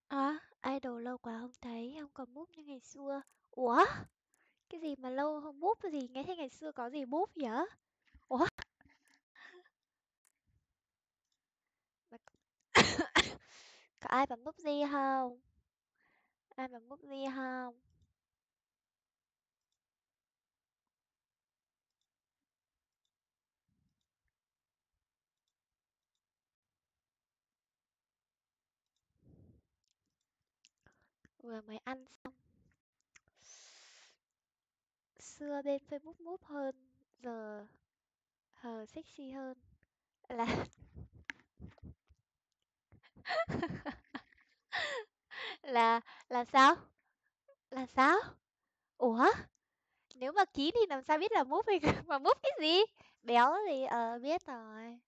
Idol lâu quá không thấy, không còn move như ngày xưa. Ủa? Cái gì mà lâu không move cái gì? Nghe thấy ngày xưa có gì move vậy? Ủa? Mà có ai bấm nút gì không? Ai bấm nút gì không? Vừa mới ăn xong. Xưa bên Facebook move hơn, giờ hờ sexy hơn. Là là sao? Là sao? Ủa? Nếu mà ký thì làm sao biết là move hay mà move cái gì? Béo gì? Biết rồi.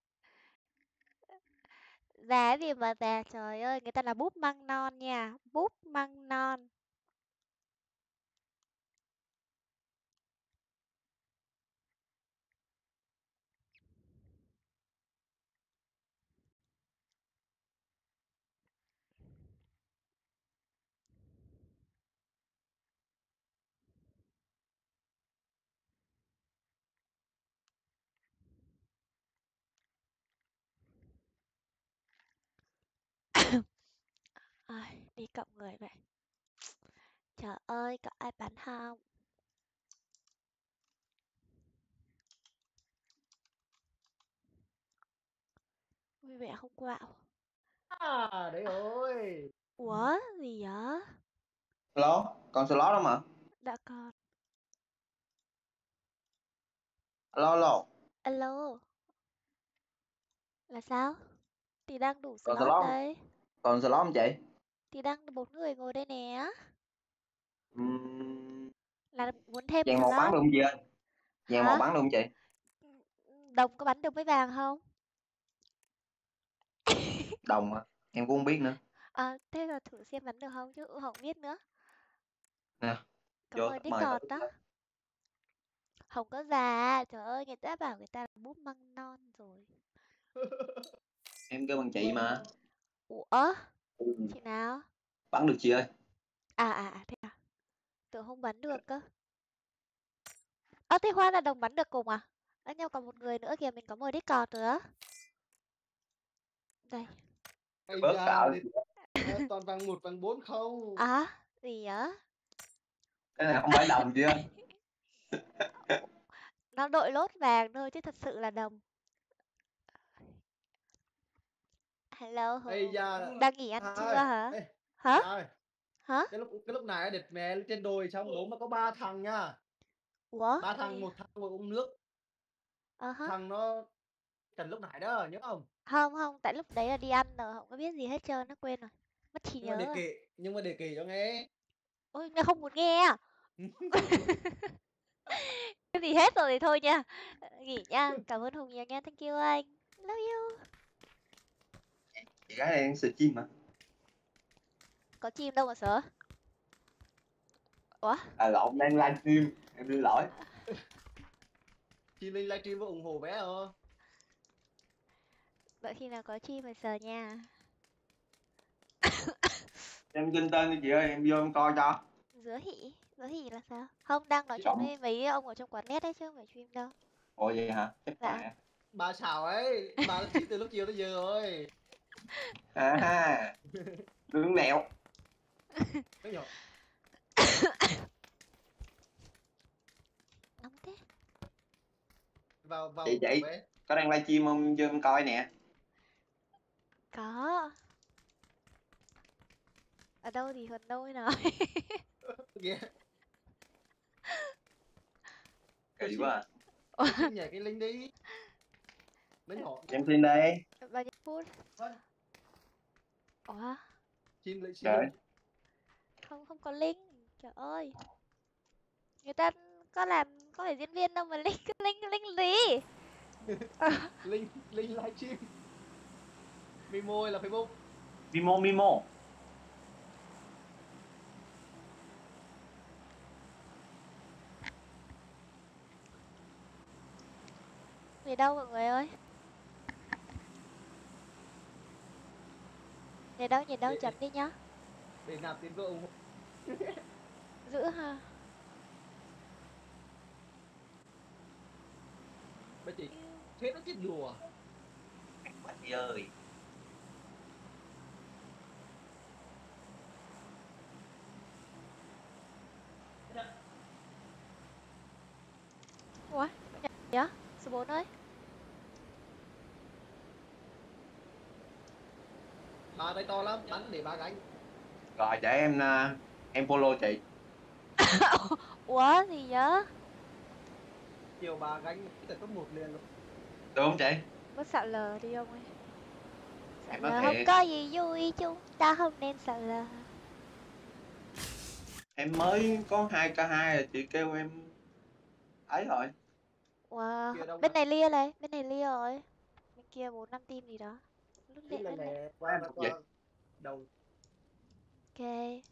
Già gì mà già, trời ơi, người ta là búp măng non nha, búp măng non. Đi cộng người vậy. Trời ơi, có ai bắn không? Vui vẻ không quạo. Đấy rồi. Ủa, gì vậy? Alo, còn slot đâu mà. Đã còn. Alo, alo, Alo, là sao? Thì đang đủ còn slot slot, đây. còn slot không chị? Thì đang 4 người ngồi đây nè. Ừm, Là muốn thêm Vàng màu bắn slot. được không chị ơi? Vàng màu Hả? bắn được không chị? Đồng có bắn được với vàng không? Đồng à? Em cũng không biết nữa. Thế là thử xem bắn được không chứ không biết nữa. Nè, Có vô mời mời Discord thử đó. coi. Không có già, trời ơi, người ta bảo người ta là búp măng non rồi. Em kêu bằng chị mà. Ủa? Ừ, Chị nào? bắn được chị ơi. Thế à? Tưởng không bắn được cơ. Thế Hoa là đồng bắn được cùng à? Nhưng còn một người nữa kìa, mình có mời Discord nữa. Đây. Ây Bớt da, cạo. đệt, toàn vàng 1 vàng 4 không. Gì á? Cái này không phải đồng chị ơi. Nó đội lốt vàng thôi chứ thật sự là đồng. Hello Ây Hùng. da. Đang nghỉ ăn Hà trưa ơi. hả? Ê, Hả? Hà ơi. Hả? Cái lúc này đệt mè lên trên đồi xong đố mà có 3 thằng nha. Ủa? 3 thằng, Gì? 1 thằng ngồi uống nước, Ờ hả? thằng nó Trần lúc nãy đó, nhớ không? Không, không, tại lúc đấy là đi ăn rồi, không có biết gì hết trơn, nó quên rồi. Mất trí Nhưng mà nhớ để rồi. kể, nhưng mà để kể cho nghe. Ôi, nghe không muốn nghe à? Cái gì hết rồi thì thôi nha. Nghỉ nha. Cảm ơn Hùng nhiều nha. Thank you anh. Love you. Chị gái này đang stream mà. Có chim đâu mà sợ. Ủa? À lộn, đang livestream, em đưa lỗi. Chị Linh livestream có ủng hộ vé không? Đợi khi nào có chim phải sờ nha. Em trên tên đi chị ơi, em vô em coi cho. Dứa hỉ. Dứa hỉ là sao? Không, đang nói chuyện Cộng. với mấy ông ở trong quán net đấy chứ không phải stream đâu. Ồ vậy hả? Chắc Dạ. Bà, bà xảo ấy, bà livestream từ lúc chiều tới giờ rồi. À ha, lương lẹo. Cái nhỏ Nóng thế. vào vào Chị ủng hộ chị, vé. có đang livestream không? Vô em coi nè. Có. Ở đâu thì còn đâu nói. Kìa, cho Kỳ quá xin à. cho xin nhảy cái link đi. Nó nhỏ. Em xin đây. Bao nhiêu phút? Ủa? Xin Trời, link. Không, không có link. Trời ơi. Người ta có làm, có phải diễn viên đâu mà link, link gì? Link livestream. Mimo hay là Facebook? Mimo Mimo. Về đâu mọi người ơi? Về đâu, chấm đi nhá. để nạp tiền vợ ủng hộ. Giữ ha. Bà chị thế nó chết đùa. Bạn ơi. Ủa, nhật nhá, số 4 ơi. Bà tay to lắm, bắn để bà gánh. Rồi để em follow chị. Ủa gì nhá? Chiều bà gánh từ top 1 liền luôn. Được không chị? Bớt sợ lờ đi ông ơi. Sợ Em nói lờ không thiệt. có gì vui, chúng ta không nên sợ lờ. Em mới có 2k2 rồi chị kêu em ấy rồi. Wow, Kia đông bên mà. này lia này, bên này lia rồi. Bên kia 4 5 team gì đó. Lúc Team lẹ này lúc lẹ. nè, Em qua thuộc qua đầu. Ok.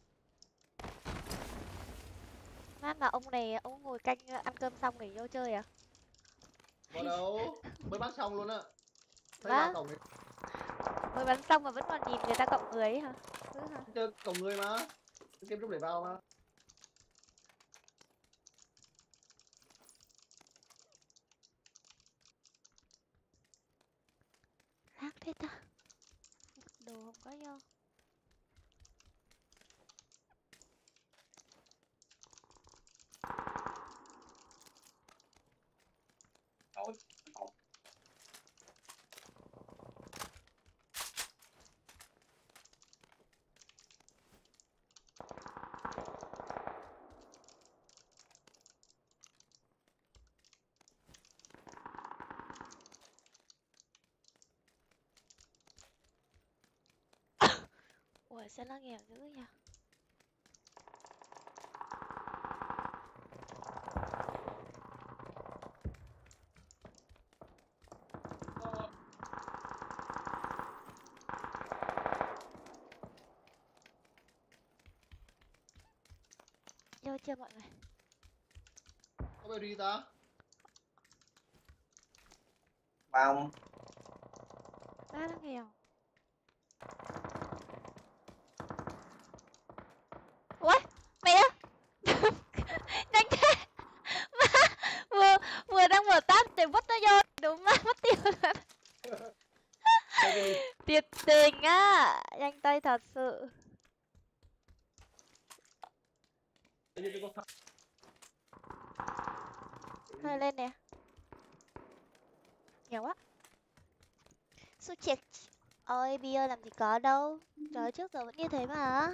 Mát mà ông này ông ngồi canh ăn cơm xong để vô chơi à? Vào đâu? Mới bắt xong luôn á. Thấy ba Vâng, cổng này. mới bắn xong mà vẫn còn nhìn người ta cộng người ấy hả? Cứ hả? Chơi cổng người mà. Kiếm lúc để vào mà. Khác thế ta. Đồ không có vô. Rồi. Ủa sao nó nghèo dữ nhỉ? Vô chưa mọi người? Có bao đi ta? Bao Ba nó nghèo. Ủa? Mẹ! Nhanh thế! Má! Vừa vừa đang mở tab để bắt nó vô. Đúng má mất tiêu rồi. Tuyệt tình á! Nhanh tay thật sự. Thôi lên nè. Nhiều quá. Su chệch. Ôi bia làm gì có đâu. Trời trước giờ vẫn như thế mà.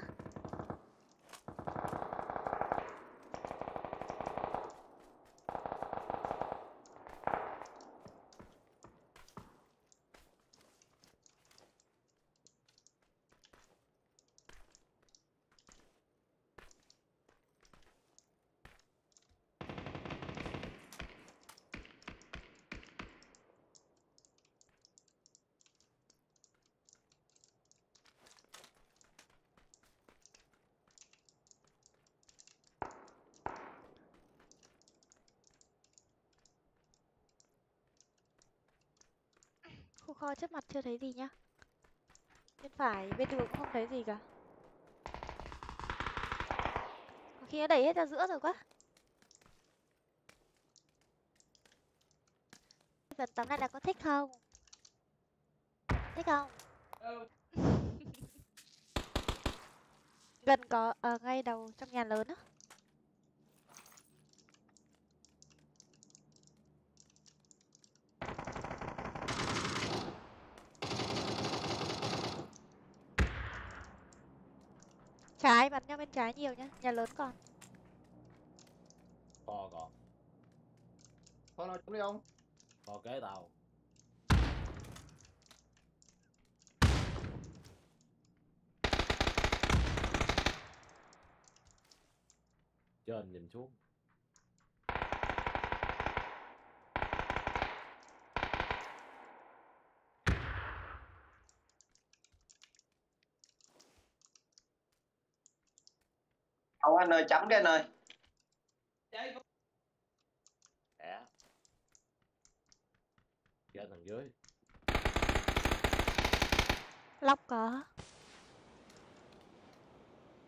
Khu kho trước mặt chưa thấy gì nhá. Bên phải, bên đường cũng không thấy gì cả. Có khi nó đẩy hết ra giữa rồi quá. Phần tấm này là có thích không? Thích không? Gần có, ngay đầu trong nhà lớn á. Trái, bắn nhau bên trái nhiều nhá. Nhà lớn còn. Còn Con nào trúng đi không? còn kế tàu trên nhìn xuống. không anh ơi, chấm cái anh ơi. Dạ. Trên thằng dưới. Lóc có.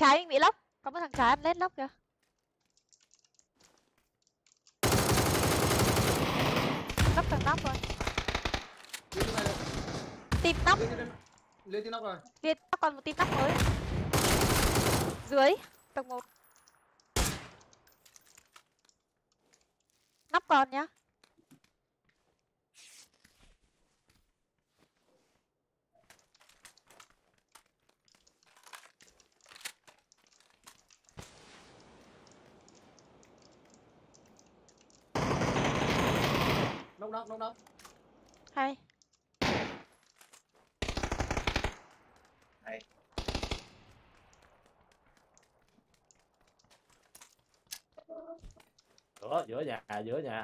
trái mình bị lóc. Có một thằng trái ăn lết lóc kìa. Lóc thằng nóc rồi. Lên trên này rồi. Team nóc. Lên trên nóc rồi. Liên còn một team nóc mới. Dưới tầng 1. Nóc còn nhá. Nóc. Hay. Hay. Giữa nhà.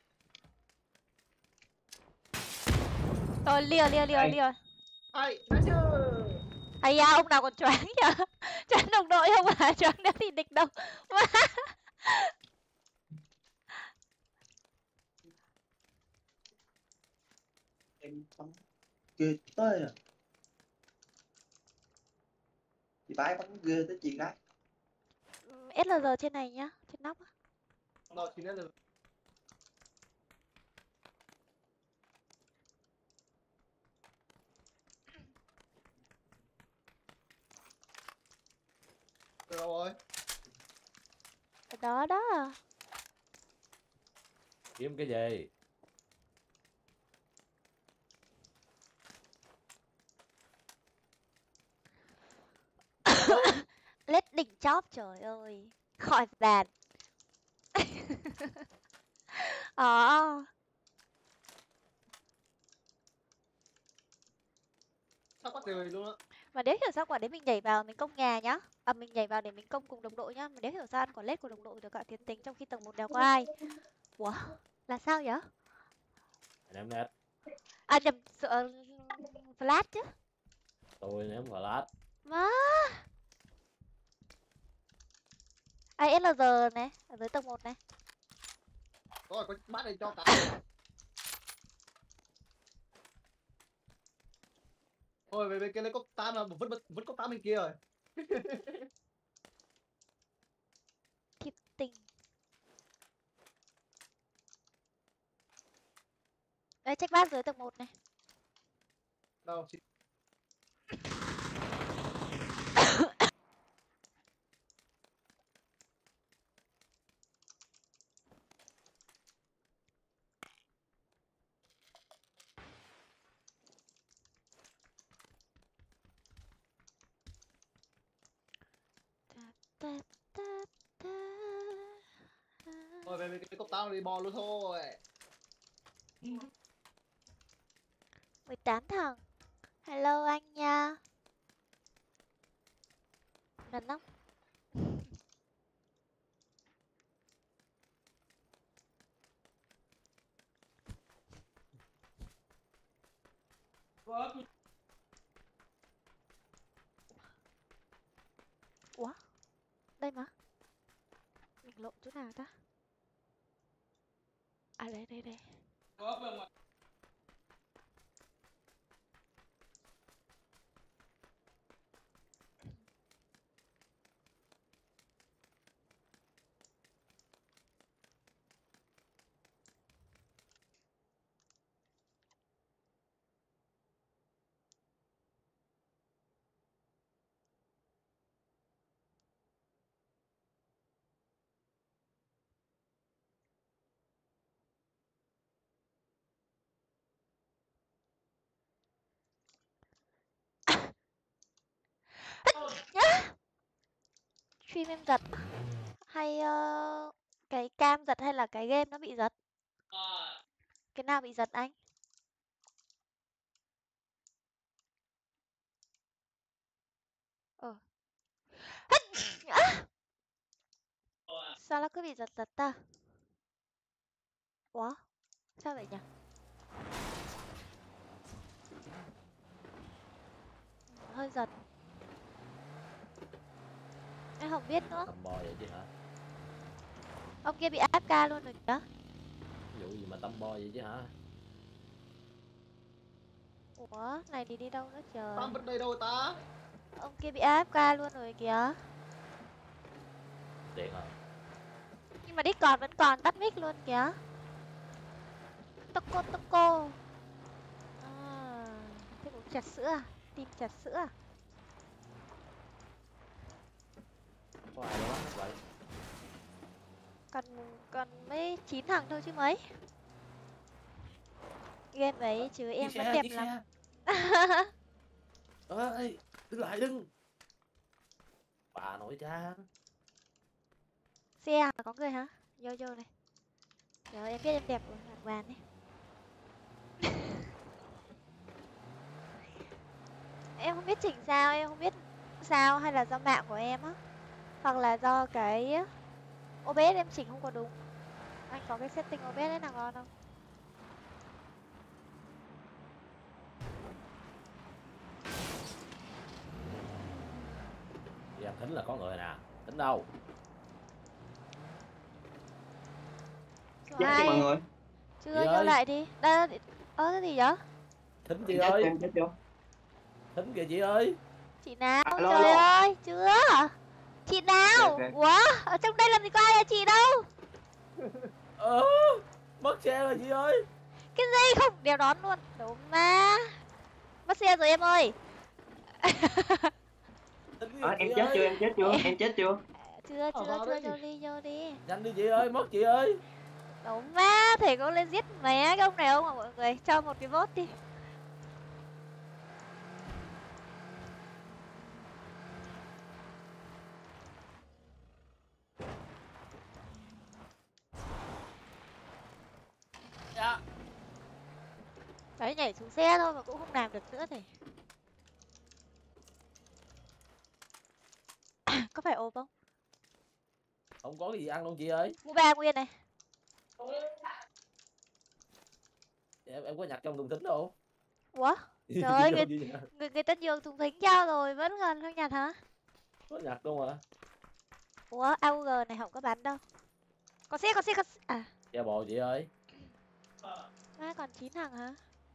Rồi lia. Ai, nói chưa. Hay da, ông nào còn choáng nhỉ? Choáng đồng đội không à? Choáng nữa thì địch đâu. Em bắn ghê tới à. Chị bái bắn ghê tới chuyện đấy. SLR trên này nhá, trên nóc. Rồi, thì nên là được rồi. Ở đó đó. Kiếm cái gì? Lết đỉnh chóp, trời ơi. Khỏi bàn. Ờ. Sắp bắt đời luôn á. Mà nếu hiểu sao quả đấy mình nhảy vào mình công nhà nhá. À mình nhảy vào để mình công cùng đồng đội nhá. Mà nếu hiểu sao ăn quả lết của đồng đội được cả tiến tính trong khi tầng 1 đéo có ai. Ủa? Là sao vậy? Ném net. À nhầm, flash chứ. Tôi ném flash. Má. Ai SLR này, ở dưới tầng 1 này. Rồi, có bắt này cho cả. Thôi về bên kia lấy cốc tam là vẫn cốc tam bên kia rồi. Thiệt tình. Đấy, check bát dưới tầng 1 này. Đâu, chị. Ta, ta, ta. Thôi về bên kia lấy cốc tam đi bò luôn thôi. 18 thằng. Hello anh nha. Lần lắm. Ủa? Đây mà. Mình lộn chỗ nào ta? À đây. Stream em giật. Hay cái cam giật hay là cái game nó bị giật? Cái nào bị giật anh? Ờ. Sao nó cứ bị giật giật ta? Ủa? Sao vậy nhỉ? Hơi giật. Em không biết nữa. Tầm bò vậy chứ hả? Ông kia bị AFK luôn rồi kìa. Vụ gì mà tầm bò vậy chứ hả? Ủa? Này thì đi đâu nữa trời? Tam vẫn đây đâu ta? Ông kia bị AFK luôn rồi kìa. Điện rồi. Nhưng mà Discord vẫn còn tắt mic luôn kìa. Toko toko. Thế cũng trà sữa à? Team trà sữa à? Có ai đâu bắt vậy? Còn mấy 9 thằng thôi chứ mấy. Game ấy chứ em vẫn đẹp lắm. Ơi, đứng lại đứng. Bà nội cha. Xe à? Có người hả? Vô vô này. Trời ơi, em biết em đẹp rồi, lạc bàn đi. Em không biết chỉnh sao, em không biết sao hay là do mạng của em á. Hoặc là do cái OBS em chỉnh không có đúng. Anh có cái setting OBS đấy nào ngon không? Em tính là có người nè. Tính đâu? Số Chết cho 2. mọi người. Chưa Chị vô ơi. lại đi. Đây, cái gì vậy? Thính chị Em chết ơi. chưa, em chết chưa? Thính kìa chị ơi. Chị nào? Alo, Trời alo. ơi, chưa. Chị nào? Ok, ok. Ủa, ở trong đây làm gì có ai là chị đâu? Mất xe rồi chị ơi. Cái gì không? Đeo đón luôn. Đúng mà. Mất xe rồi em ơi. Thính kìa chị Em chết chưa, ơi. em chết chưa, em chết chưa? Chưa, vào chưa, đi. vô đi. Nhanh đi chị ơi, mất chị ơi. Đúng mà, thầy có lên giết mẹ cái ông này không ạ mọi người? Cho một cái vote đi. Dạ. Đấy, nhảy xuống xe thôi mà cũng không làm được nữa thì. Có phải ôm không? Không có cái gì ăn luôn chị ơi. Mũ ba nguyên này. Em có nhặt trong thùng thính đâu. Ủa? Chị Trời ơi, vô gì nhặt? người ta nhường thùng thính cho rồi, vẫn còn không nhặt hả? Có nhặt luôn mà. Ủa, AUG này không có bắn đâu. Có xe. À, Che bò chị ơi. má còn 9 thằng hả?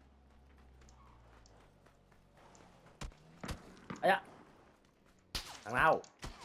Ây da. Thằng nào?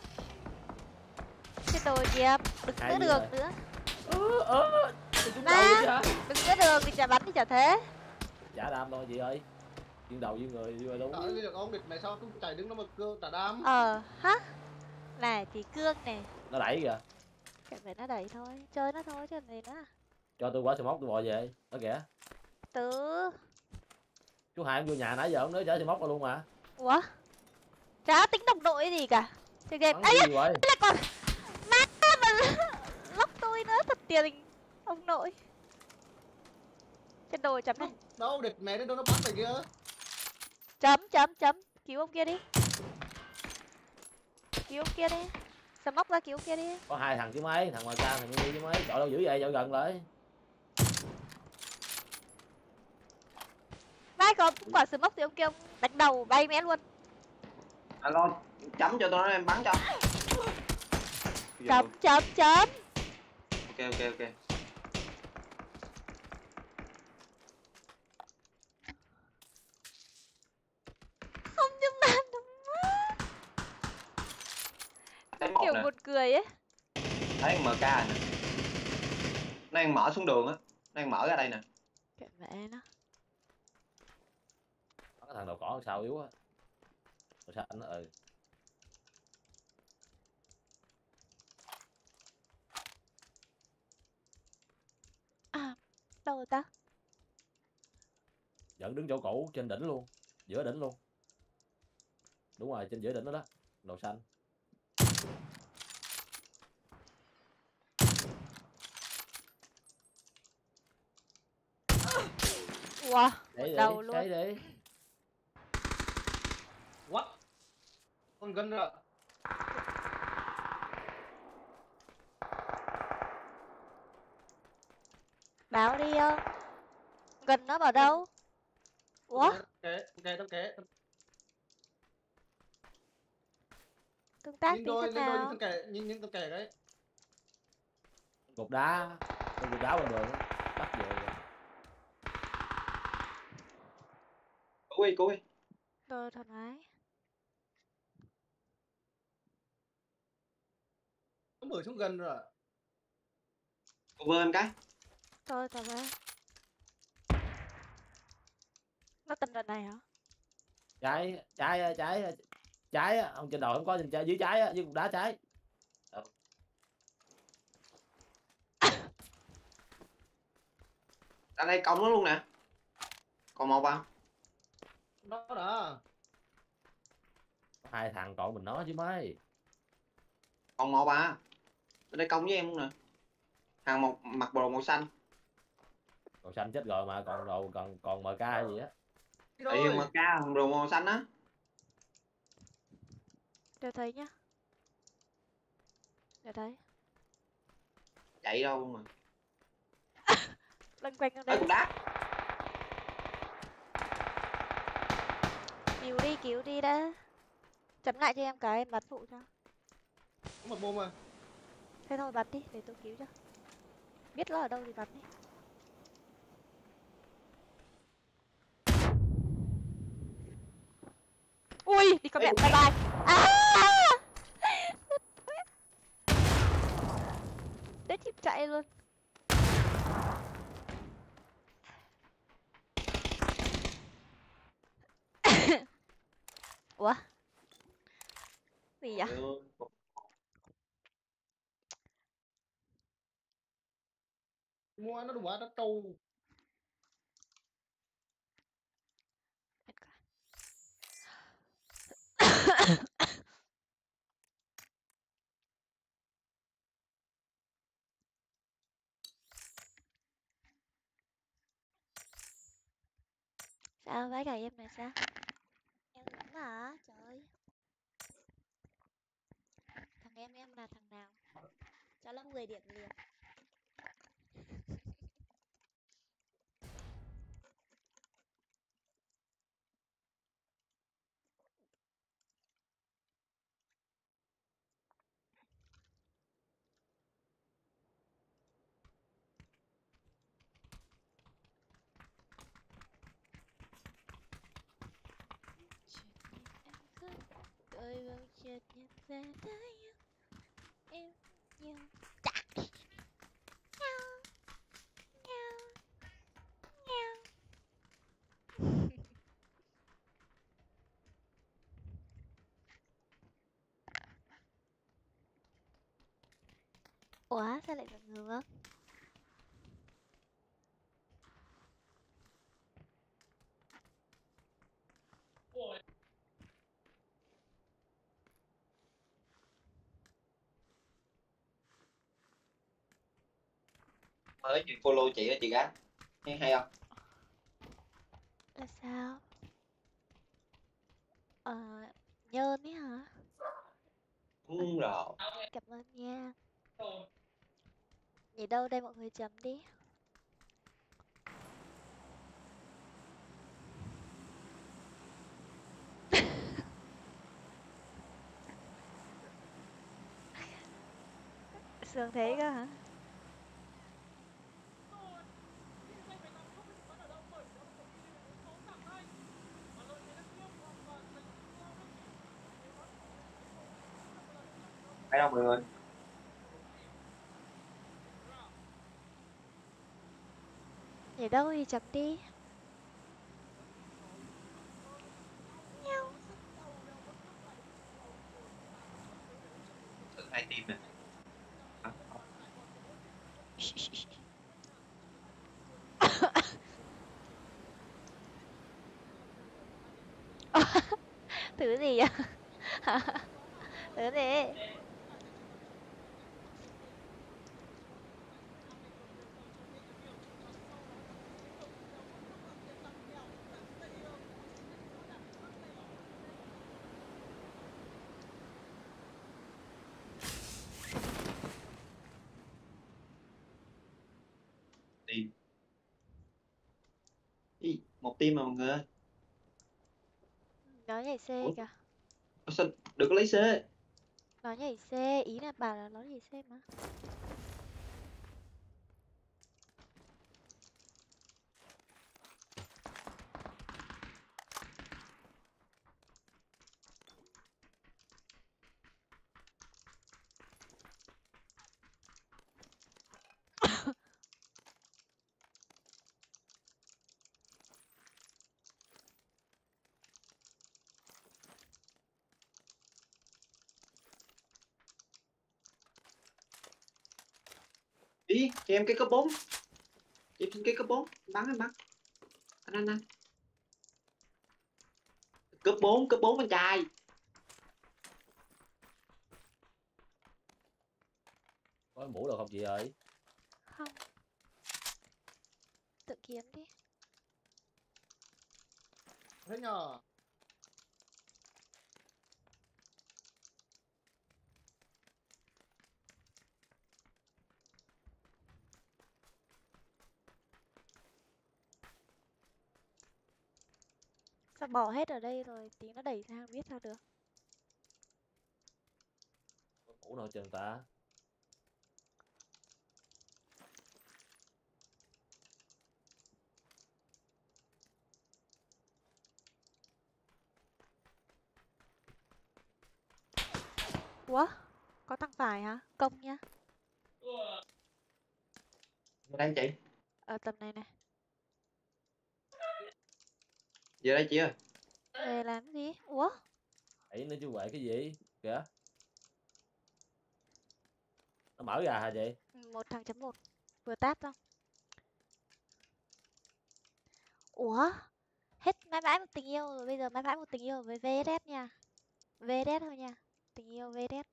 Cái đồ Diệp, đừng Hai giữa gì đường rồi? nữa. Chúng Má. đầu vậy hả? Đừng giữa đường thì chả bắn thì chả thế. Chả đam thôi chị ơi. Viên đầu với người vừa đúng. Trời ơi, được ông địch mày sao tôi chạy đứng nó mà cơ trả đam. Hả? Này thì cương này. Nó đẩy kìa. Cái phải nó đẩy thôi, chơi nó thôi chứ làm gì nữa. Cho tôi quả sờ móc tôi bò về. Đó kìa. Tứ. Chú Hai em vô nhà nãy giờ ông nói chở sờ móc ra luôn mà. Ủa? Chả tính đồng đội gì cả. Chơi game. Bắn Ấy cái gì vậy? là còn má mà lóc tôi nữa thật tiền ông nội. Trên đồi chấm này. Đâu địch mẹ đấy đâu nó bắt mày kia. Chấm. Cứu ông kia đi. Cứu ông kia đi. Sao móc ra cứu ông kia đi. Có hai thằng chứ mấy, thằng ngoài ca thằng Nhi chứ mấy. Chọi đâu dữ vậy, dạo gần lại. Mai có quả sờ móc thì ông kia ông đánh đầu bay mẽ luôn. Alo, chấm cho tôi nói em bắn cho. Chấm. Ok. Không nhưng mà Thấy một kiểu nè, buồn cười ấy. thấy MK nè. Nó đang mở xuống đường á, nó đang mở ra đây nè. Kệ mẹ nó. Cái thằng đầu cỏ sao yếu á. Màu xanh nó Đâu rồi ta? Vẫn đứng chỗ cũ trên đỉnh luôn. Giữa đỉnh luôn. Đúng rồi, trên giữa đỉnh đó đó. Màu xanh. Ủa, Đấy đầu luôn. đấy. What? Con gần rồi. Báo đi gần nó bảo đâu? Ủa? Tao kế. Tương tác Nhìn tí đôi xem nào. tao kể, nhìn tao kể đấy. Cục đá. Con cục đá bên đường á. Bắt về. Cứu đi. Rồi thoải mái. Nó mở xuống gần rồi à? Cover em cái. Thôi tao về. Nó tình đoạn này hả? Trái á, ông trên đầu không có trên trái, dưới trái á, dưới cục đá trái. Ra đây công nó luôn nè. Còn một à? Nó đã. Hai thằng còn mình nó chứ mấy. Còn một à? Ra đây công với em luôn nè. Thằng một mặc đồ màu xanh. Còn xanh chết rồi mà còn đồ còn MK hay gì á. Đi Tại vì rồi. MK thằng đồ màu xanh á. Để thấy nhá. Để thấy. Chạy đâu mà. Loanh quanh ở Ê đây. cục đá. Cứu đi đã. Chấm lại cho em cái em bắn phụ cho. Có một bom mà. Thế thôi bắn đi để tôi cứu cho. Biết nó ở đâu thì bắn đi. Ui, đi có mẹ, bye bye. À! Đấy chịp chạy luôn. Ủa? Gì vậy? Mua nó đủ nó trâu. Sao vãi cả em này sao? Em vẫn hả? Trời ơi. Thằng em là thằng nào? Cho nó 10 điểm liền. Đôi bông chợt nhận ra thấy em nhiều. Chà. Nhau. Nhau. Nhau. Ủa sao lại giật ngược? Mới chuyện follow chị á chị gái. Nghe hay không? Là sao? Ờ, nhơn ấy hả? Rồi. Cảm ơn nha. Nhỉ đâu đây mọi người chấm đi. Sương thế cơ hả? Phải đâu mọi người? Nhỉ đâu thì chấm đi. Nhau. Thử hai team nè. Thứ gì vậy? Thứ gì? Team. Ý, một team mà mọi người ơi. Nó nhảy C Ủa? kìa. Sao đừng có lấy C. Nó nhảy C, ý là bảo là nó nhảy C mà. Chị cho em cái cấp 4. Chị xin cái cấp 4. Em bắn. Anh. Cấp 4 anh trai. Có cái mũ được không chị ơi? Không. Tự kiếm đi. Thế nhờ. Sao bỏ hết ở đây rồi tí nó đẩy sang biết sao được. Có mũ nào chừng ta? Ủa? Có thằng phải hả? Công nhá. Vô đây chị. Ở tầm này này. Vô đây chị ơi. Về làm gì? Ủa? Ấy nó chứ vậy cái gì? Kìa. Nó mở ra hả chị? Một thằng chấm 1 vừa táp xong. Ủa? Hết mãi mãi một tình yêu rồi, bây giờ mãi mãi một tình yêu với VSS nha. VSS thôi nha. Tình yêu VSS.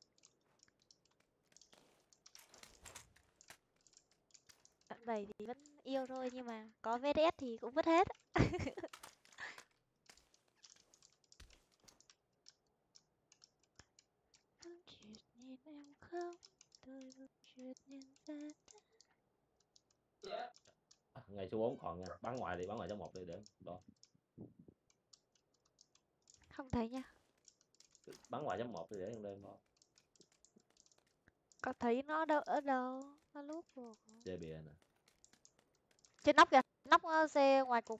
Bạn 7 thì vẫn yêu thôi nhưng mà có VSS thì cũng vứt hết. Vẫn chợt nhìn em khóc, tôi vẫn chợt nhận ra. Ngày số 4 còn nha. Bắn ngoài đi, bắn ngoài trong một đi để đó. Không thấy nha. Bắn ngoài trong một đi để trong đêm đó. Có thấy nó đâu ở đâu. Nó lúc rồi. Chơi bìa nè. Trên nóc kìa. Nóc xe ngoài cùng.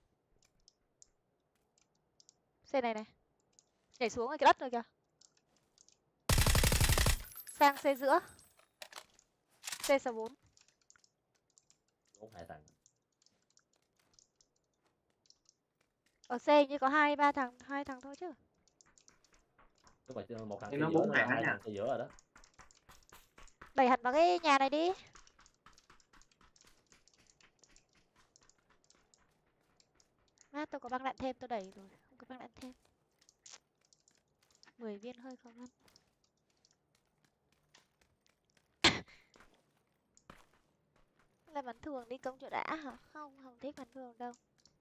Xe này này. Nhảy xuống cái đất rồi kìa. Sang xe giữa. Xe số 4. 2 thằng. Ở xe như có 2-3 thằng, 2 thằng thôi chứ. Đúng rồi, một thằng Thì xe nó giữa 4 nữa, thằng 2 nha. thằng xe giữa rồi đó. Đẩy hẳn vào cái nhà này đi. Tôi có băng đạn thêm tôi đẩy rồi, không có băng đạn thêm. 10 viên hơi khó khăn. Là bắn thường đi công chỗ đã hả? Không thích bắn thường đâu.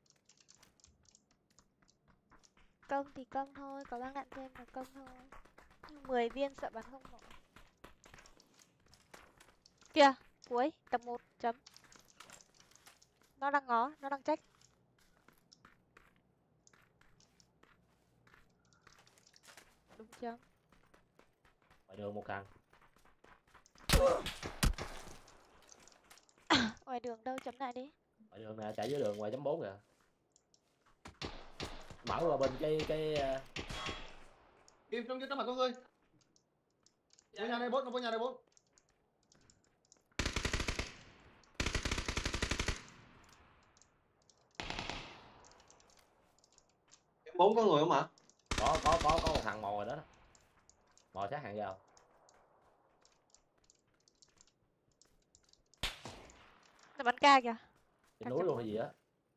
Công thì công thôi, có băng đạn thêm là công thôi. 10 viên sợ bắn không nổi. Kìa, cuối, tầm 1 chấm. Nó đang ngó, nó đang check. Đúng chấm. Ngoài đường một thằng. Ngoài đường đâu, chấm lại đi. Ngoài đường nè, chạy dưới đường ngoài chấm 4 kìa. Mở qua bên cái Kim trong trước mặt con ơi. Vô nhà này bốt, nó vô nhà này bốt. Cấp 4 có người không ạ? có một thằng mò rồi đó. Mò sát hàng vào. Nó bắn ca kìa. Trên núi luôn hay gì á.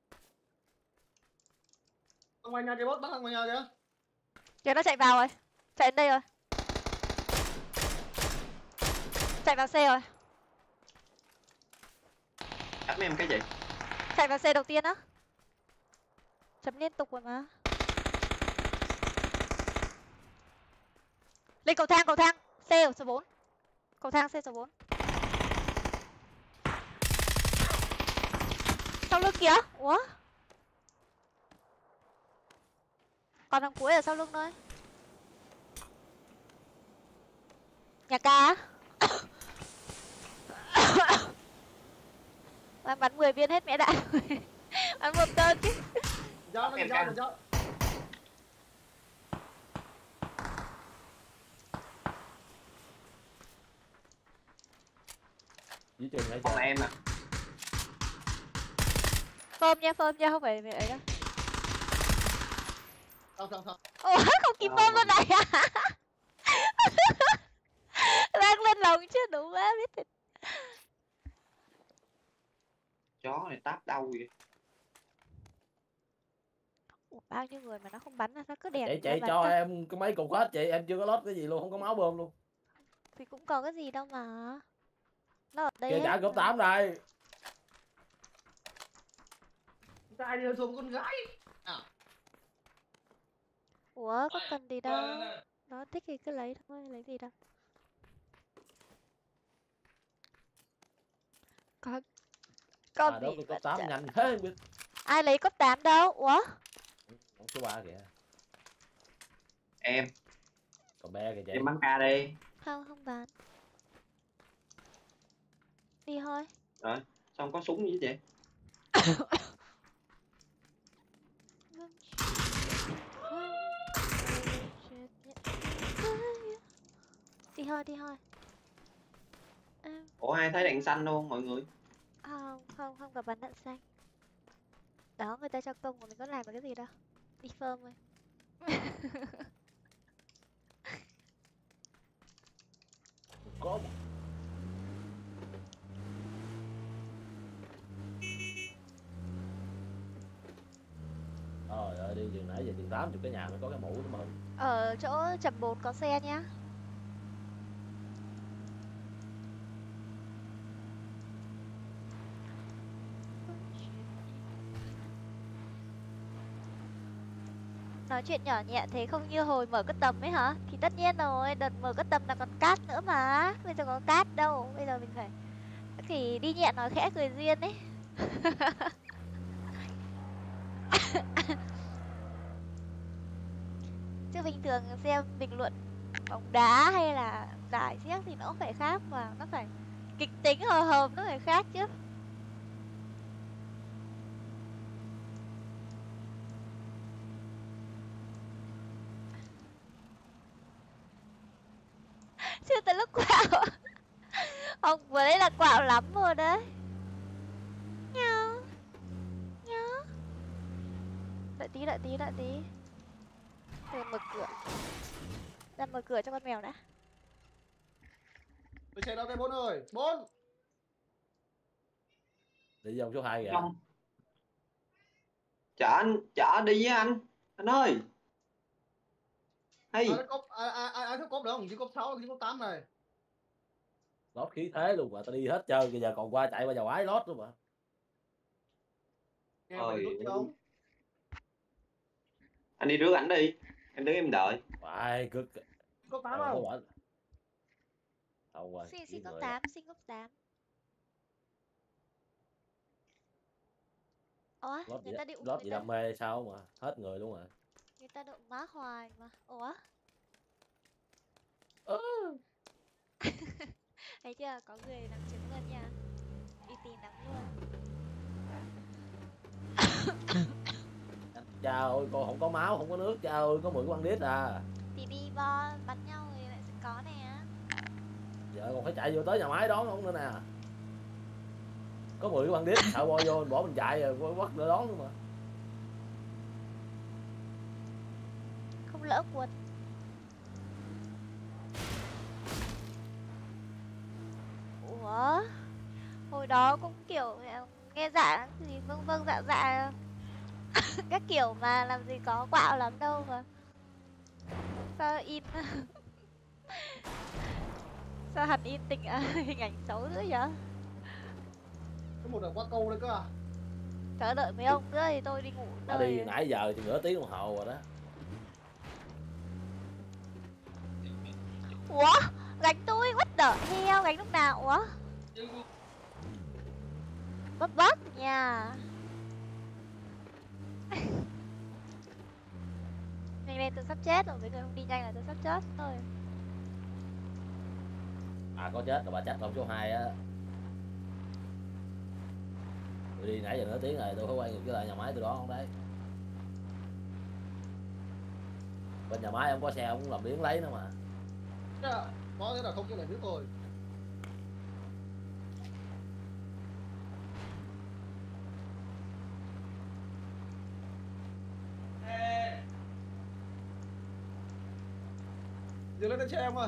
Ở ngoài nhà kìa bốt, bắt thằng ngoài nhà kìa. Kìa nó chạy vào rồi. Chạy đến đây rồi. Chạy vào xe rồi. Cắt mấy em cái gì? Chạy vào xe đầu tiên á. Chấm liên tục rồi mà. Lên cầu thang. Xe ở số 4. Cầu thang xe số 4. Sau lưng kìa. Ủa? Còn thằng cuối ở sau lưng thôi. Nhà ca á. Bắn 10 viên hết mẹ đạn. Bắn một tên chứ. Nó giao. Dưới trường hay Con sao? là em à. Phơm nha, không phải ấy đâu. Sao. Ủa, không kịp phơm luôn này à? Đang lên lồng chứ đủ quá biết thịt. Chó này táp đâu vậy? Ủa, bao nhiêu người mà nó không bắn ra sao cứ đèn Chị ra bắn cho ta? em cái mấy cục hết chị, em chưa có lót cái gì luôn, không có máu bơm luôn. Thì cũng có cái gì đâu mà. Nó ở đây Kìa hết trả cục mà. 8 đây. Ai đi xuống con gái. Ủa, có cần gì đâu. Nó thích thì cứ lấy thôi, lấy gì đâu. Có À gì đốt cái mà cốc 8 chả... nhanh thế không biết. Ai lấy cốc 8 đâu? Ủa? Con số 3 kìa. Em Còn be kìa chị. em bắn ca đi. Không, không bán. Đi thôi. Rồi xong có súng gì vậy? Đi thôi, đi thôi. Em... Ủa ai thấy đèn xanh luôn mọi người? Không gặp bắn đạn xanh. Đó, người ta cho công của mình có làm được cái gì đâu. Đi phơm thôi. Có. Trời ơi, đi từ nãy giờ từ 80 cái nhà mới có cái mũ đó mà. Ở chỗ chập bột có xe nhá. Nói chuyện nhỏ nhẹ thế không như hồi mở cái tầm ấy hả? Thì tất nhiên rồi, đợt mở cái tầm là còn cát nữa mà. Bây giờ có cát đâu, bây giờ mình phải... Thì đi nhẹ nói khẽ cười duyên ấy. Chứ bình thường xem bình luận bóng đá hay là giải siếc thì nó phải khác mà. Nó phải kịch tính hờ hờm, nó phải khác chứ. Chưa tới lúc quạo. Ông vừa đấy là quạo lắm rồi đấy. Nhau. Nhau. Đợi tí, đợi tí, đợi tí. Để mở cửa. Ra mở cửa cho con mèo đã. Tôi chạy đâu đây 4 ơi. 4. Đi vòng số 2 kìa. Không. Chở đi với anh ơi. Hay Ai thích cốp được không? Chỉ cốp 6, chỉ cốp 8 này. Lót khí thế luôn mà, tao đi hết trơn, bây giờ còn qua chạy qua dầu ái lót luôn mà. Nghe mày đi rút không? anh đi rước ảnh đi, em đứng em đợi. Phải cực. Cốp 8 Đâu có không? bỏ. Đâu rồi. Xin cốc 8, xin cốc 8. Ủa, người ta đụng Lót người gì ta... đam mê sao mà hết người luôn rồi. Người ta đụng má hoài mà. Ủa? Thấy chưa, có người làm chứng luôn nha. Uy tín lắm luôn. Cha ơi, con không có máu, không có nước, cha ơi, có 10 cái băng đít à. Thì đi bo bắn nhau thì lại sẽ có nè. Giờ còn phải chạy vô tới nhà máy đón ông nữa nè. Có 10 cái băng đít, sợ bo vô bỏ mình chạy rồi bắt nữa đón luôn mà. Không lỡ cuốn. Ủa? Hồi đó cũng kiểu nghe dạ gì vâng vâng dạ dạ các kiểu mà làm gì có quạo lắm đâu mà. Sao in sao hẳn in tình hình ảnh xấu dữ vậy? Có một đợt qua câu đấy cơ à? Chờ đợi mấy ông nữa thì tôi đi ngủ Đã nơi. đi nãy giờ thì nửa tiếng đồng hồ rồi đó. Ủa? Gánh tôi, what the hell, gánh lúc nào? Ủa? Bắp nha. Nhanh lên, tôi sắp chết rồi, mấy người không đi nhanh là tôi sắp chết thôi. À có chết rồi, bà chắc lòng số 2 á. Tôi đi nãy giờ nửa tiếng rồi, tôi phải quay cái lại nhà máy tôi đón không đấy. Bên nhà máy ông có xe ông cũng làm biến lấy nữa mà. Có thế là không cho lại nước rồi. Dừng lên xe em ơi.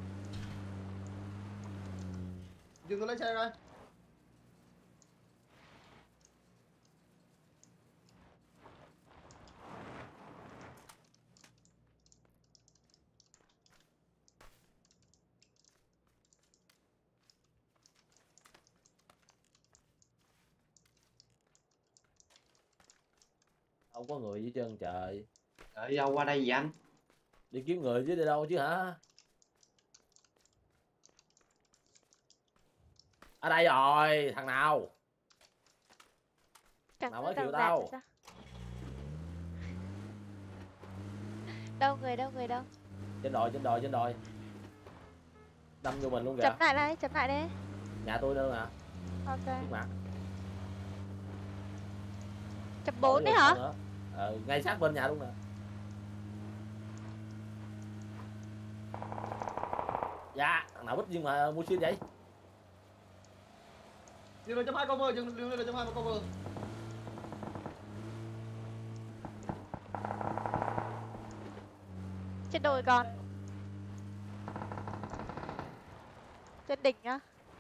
Dừng tôi lên xe coi. Không có người gì hết trơn trời. Đi đâu qua đây vậy anh? Đi kiếm người chứ đi đâu chứ hả? Ở đây rồi, thằng nào? Chẳng Nào có mới đầu chịu đạn tao. rồi sao? Đâu người đâu người đâu? Trên đồi. Đâm vô mình luôn kìa. Chấm lại đây, chấm lại đây. Nhà tôi đâu nè. Ok. Trước mặt. Chấm Bỏ 4 đấy vô hả? sau nữa. Ngay sát bên nhà luôn nè. Dạ, thằng nào bích nhưng mà mua xin vậy? Dừng lên chấm 2 cover, dừng lên chấm 2 cover. Trên đồi còn. Trên đỉnh á.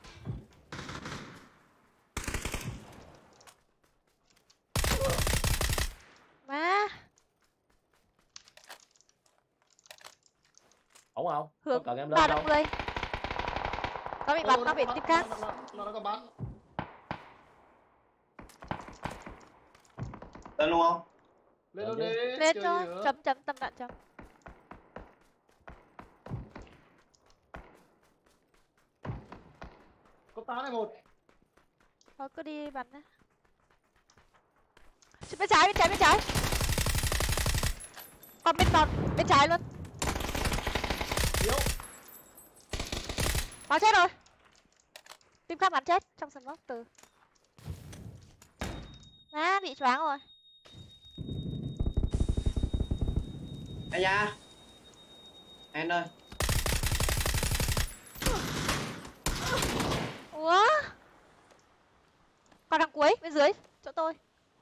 Má. Ổn không? Có Hướng cần em lên đâu? 350. Nó bị bắn, nó bị tiếp khác. Nó có bắn. Lên luôn không? Lên luôn đi. Lên chờ cho. gì nữa. Chấm chấm tâm đạn chấm. Có 8 này một. Thôi cứ đi bắn đấy. Bên trái, bên trái, bên trái. Còn bên trái luôn. Yếu. Nó chết rồi. Team khác bắn chết trong sân bóng từ. Má bị choáng rồi. Ây da. Anh ơi. Ủa? Còn đằng cuối bên dưới chỗ tôi.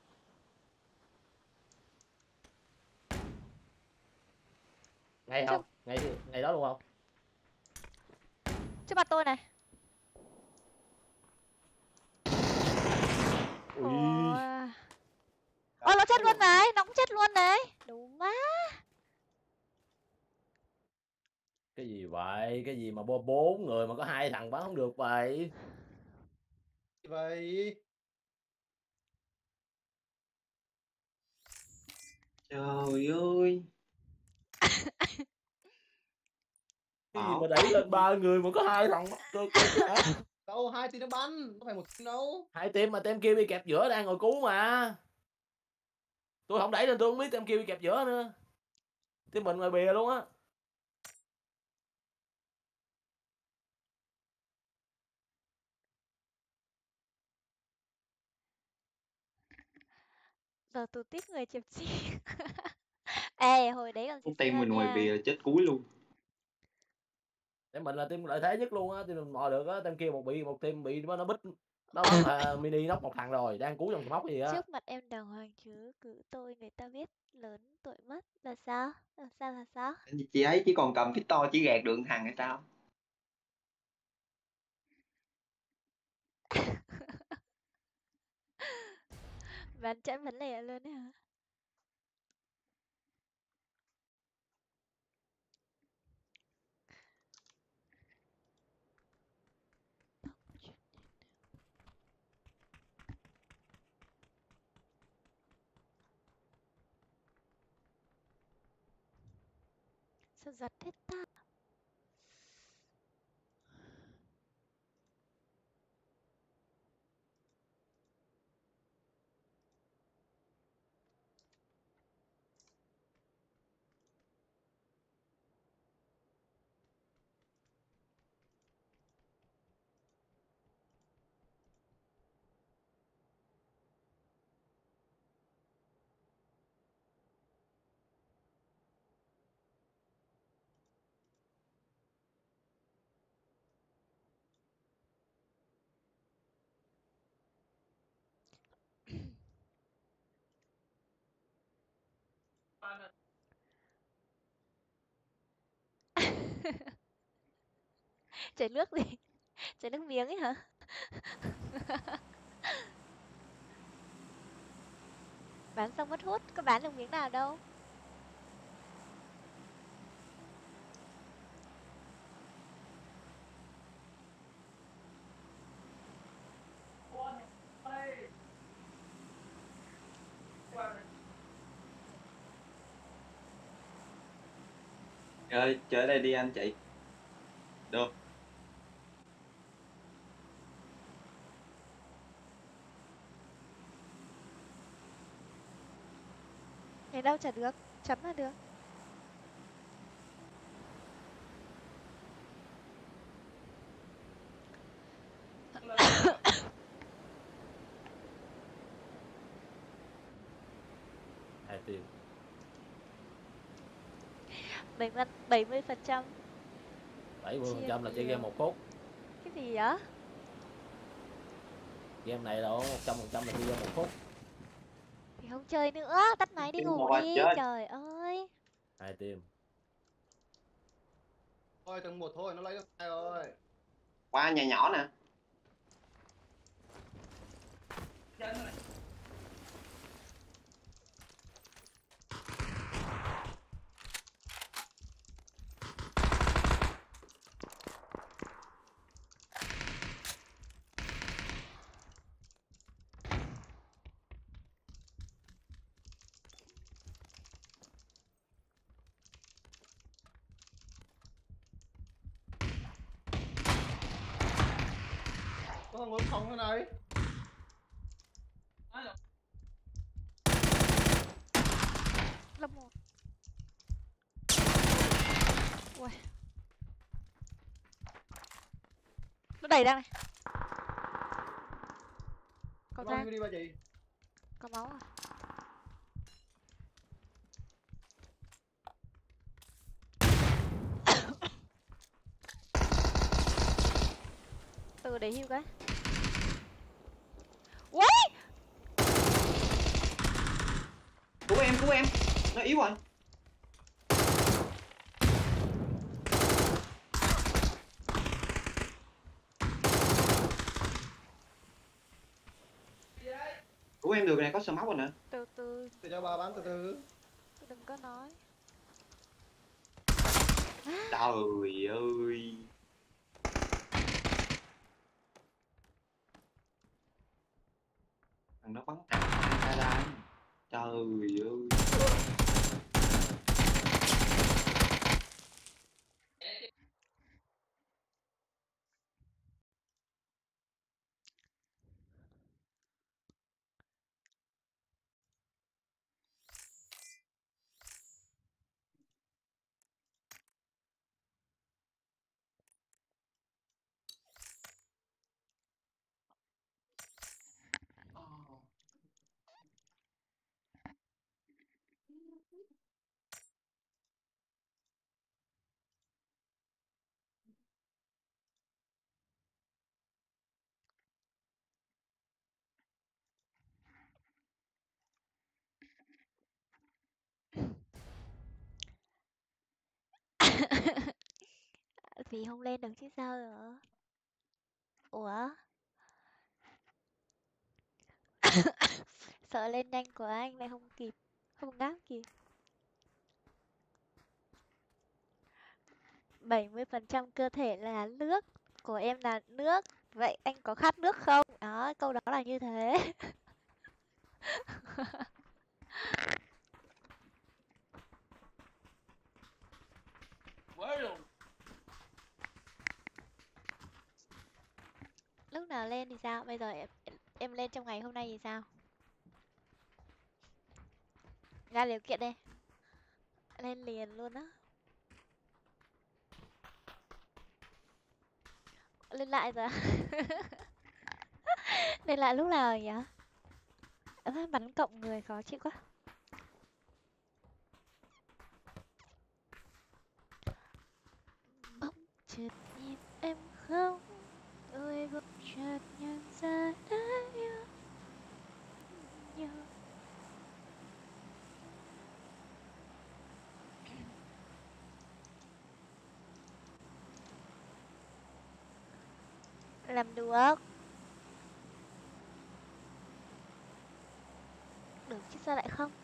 Ngay không? Ngay đó luôn không? Trước mặt tôi này. Ui. Ôi nó chết luôn này, nó cũng chết luôn đấy. Đủ má. Cái gì vậy? Cái gì mà 4 người mà có 2 thằng bắn không được vậy? Vậy. Trời ơi. Cái gì mà đẩy lên 3 người mà có 2 thằng bắt được vậy hả? Đâu 2 team nó bắn, không phải một team đâu. 2 team mà team kia bị kẹp giữa đang ngồi cứu mà. Tôi không đẩy lên tôi không biết team kia bị kẹp giữa nữa. Team mình ngoài bìa luôn á. Giờ tôi tiếp người chẹp chi. Ê hồi đấy còn Con xịn tem hơn mình ngoài nha. bìa là chết cuối luôn. Team mình là team lợi thế nhất luôn á, team mình mò được á, team kia một team bị nó bích nó bắn mini nóc một thằng rồi, đang cứu trong móc cái gì á. Trước mặt em đàng hoàng chứ cử tôi người ta biết lớn tuổi mất là sao? Là sao? Chị ấy chỉ còn cầm Victor chỉ gạt được thằng hay sao? Bán chẵn vấn lẻ luôn đấy hả? Sao giật hết ta? Chảy nước gì? Chảy nước miếng ấy hả? Bán xong mất hút, có bán được miếng nào đâu. Rồi chơi đây đi anh chị. Được. Nhảy đâu chả được, chấm là được. Hai team. 70%. 70% là chơi game 1 phút. Cái gì vậy? Game này là 100% là chơi game 1 phút. Thì không chơi nữa, tắt máy đi Team ngủ một đi, chơi. trời ơi. Hai team. Thôi tầng 1 thôi, nó lấy được hai rồi. Qua nhà nhỏ nè. Có thằng ngồi phòng thế này. Lớp 1. Ui. Nó đẩy ra này. Cầu Long thang, đi ba chị. có máu à? Từ để hưu cái. Ui! Cứu em. Nó yếu rồi. Cứu em được này, có smoke rồi nè. Từ từ, Để cho bà bán từ từ. đừng có nói. Trời ơi. Thằng nó bắn thẳng ra đây. Trời ơi. Vì không lên được chứ sao nữa. Ủa? Sợ lên nhanh của anh lại không kịp, không ngáp kịp. 70% cơ thể là nước, của em là nước. Vậy anh có khát nước không? Đó, câu đó là như thế. Lúc nào lên thì sao? Bây giờ em lên trong ngày hôm nay thì sao? Ra điều kiện đây. Lên liền luôn á. Lên lại giờ. Lên lại lúc nào nhỉ? Bắn cộng người khó chịu quá. Bỗng chợt nhìn em không, tôi bỗng chợt nhận ra đã yêu nhau. Làm được. Được chứ sao lại không?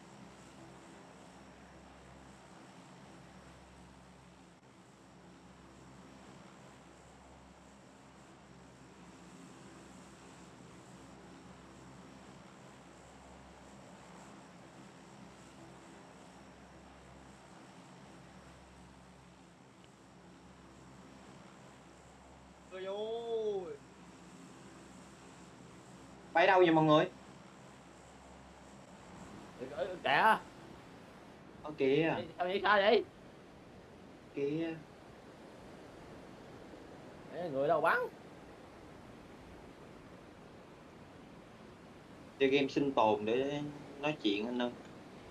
Bay đâu vậy mọi người? Kìa. Ở kìa. Sao vậy, sao vậy? Kìa. Ê, người đâu bắn? Chơi game sinh tồn để nói chuyện anh ơi.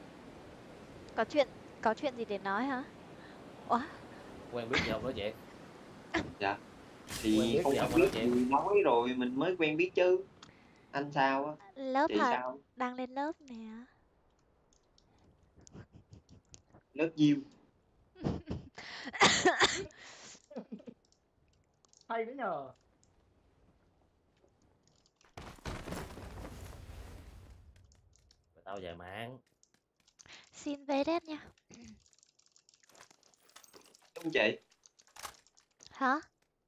Có chuyện gì để nói hả? Ủa? Quen biết gì không nói chuyện? Dạ. Quen Thì biết không gì quen không mà nói biết chuyện? thì nói rồi mình mới quen biết chứ. Anh sao á? Lớp Chị hả? sao? Đang lên lớp nè. Lớp diêu. Hay đấy nhờ. Tao về mạng. Xin vé đét nha. Đúng chị? Hả?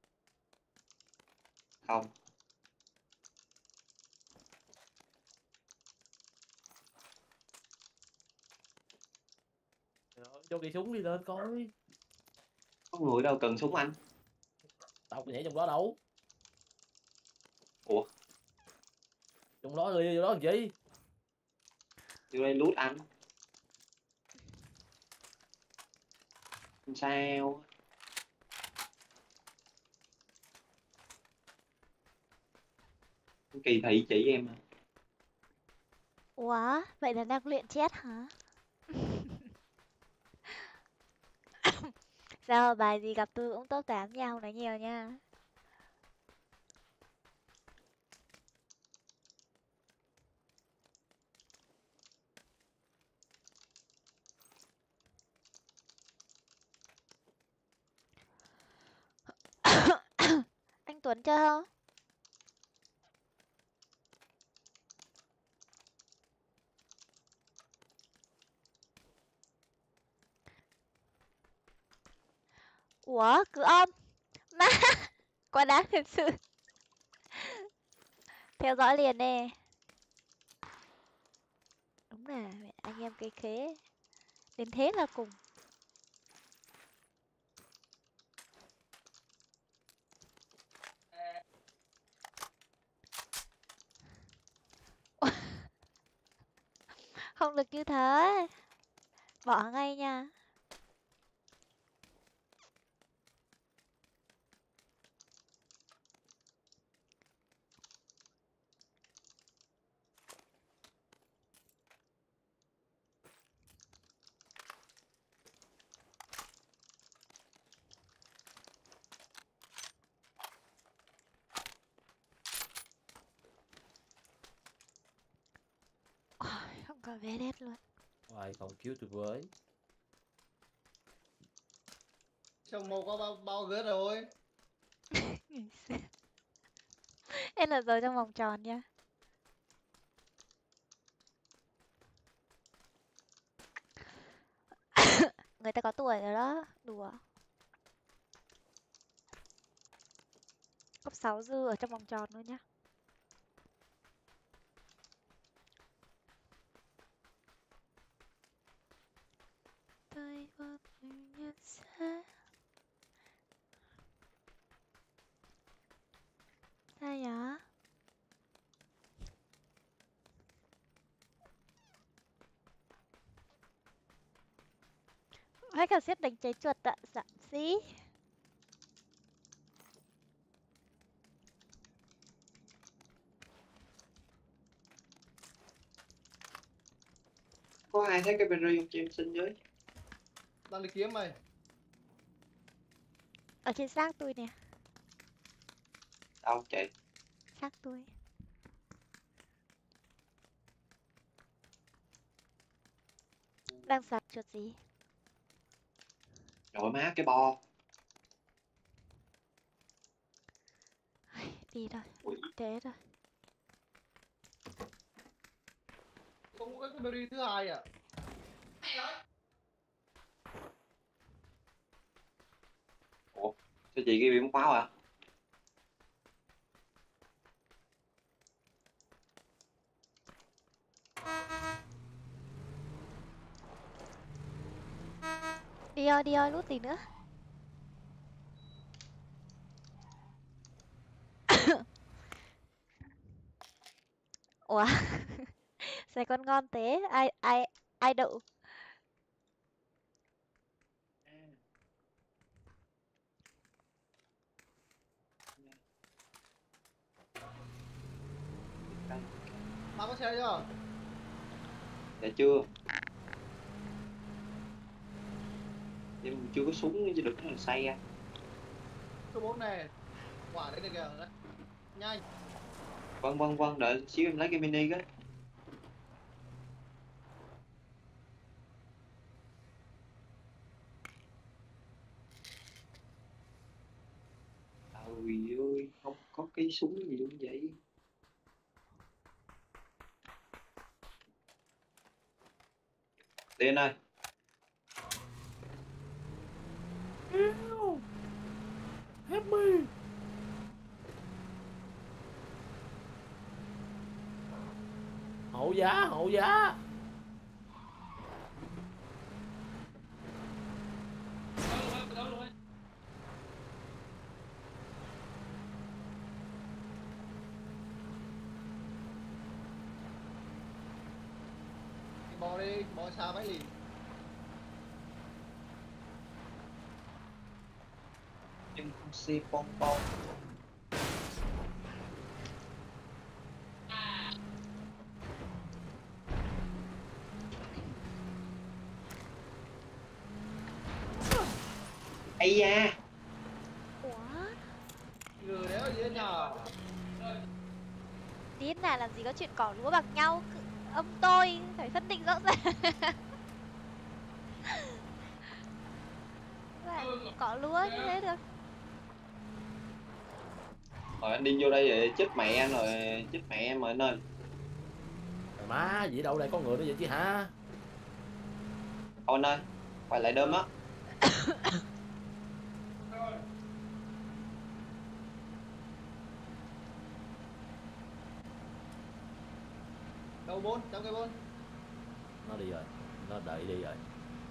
Không. Rồi, cho cây súng đi lên coi. Có người đâu cần súng anh. Tao có nhảy trong đó đâu. Ủa? Trong đó rồi vô đó làm gì? Vô đây lút anh. Sao? Kỳ thị chị em à? Ủa? Vậy là đang luyện chết hả? Sao bài gì gặp tôi cũng top 8 nhau, nói nhiều nha. Anh Tuấn chơi không? Ủa? Cứ ôm. Má! Quá đáng thật sự. Theo dõi liền nè. Đúng là anh em cây khế. Đến thế là cùng. Không được như thế. Bỏ ngay nha. Ôi, không có vé đét luôn. Hoài không cứu tôi với. Chồng màu có bao gớt rồi. Em là giờ trong vòng tròn nha. Người ta có tuổi rồi đó. Đùa. Cấp 6 dư ở trong vòng tròn luôn nhá. Tôi có nhận ra. Sao vậy? Hay cả xếp đánh cháy chuột ạ. Dạ gì? Có ai thấy cái berry không cho em xin với? Đang đi kiếm mày. Ở trên xác tôi nè. Đâu chị? Xác tôi. Đang sạc chuột gì? Rồi má cái bo. Đi rồi. Ui. Thế rồi. Không có cái berry thứ hai à? Ủa? Sao chị kia bị mất máu à? Đi ơi, lút gì nữa. Ủa? Xe con ngon thế, ai đậu? Ba có xe chưa? Dạ chưa. Em chưa có súng chứ được thằng say à. Số 4 này. Quả đấy được kìa. Đấy. Nhanh. Vâng, đợi xíu em lấy cái mini cái. Trời ơi, không có cái súng gì luôn vậy. Tiên ơi, Help me. Hộ giá, hộ giá. Bò đi, bò xa mấy lì. em con xe bong bong. Ây da, Ủa? Người đéo gì hết nhờ. Tín là làm gì có chuyện cỏ lúa bằng nhau, ông tôi phải phân định rõ ràng. Lại cỏ lúa như thế được. rồi anh đi vô đây rồi chết mẹ anh rồi, chết mẹ em rồi anh ơi. Trời má, gì đâu đây có người đó vậy chứ hả? Thôi anh ơi, quay lại đơm á. Đâu 4, trong cái 4. Nó đi rồi, nó đợi đi rồi.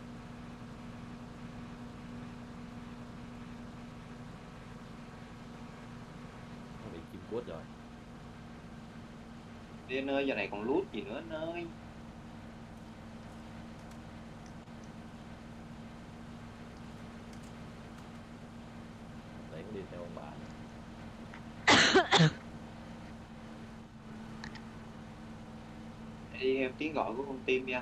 Nó bị chim cút rồi. Tiên ơi, giờ này còn lút gì nữa anh ơi. Để nó đi theo ông bà. Đi em tiếng gọi của con tim nha.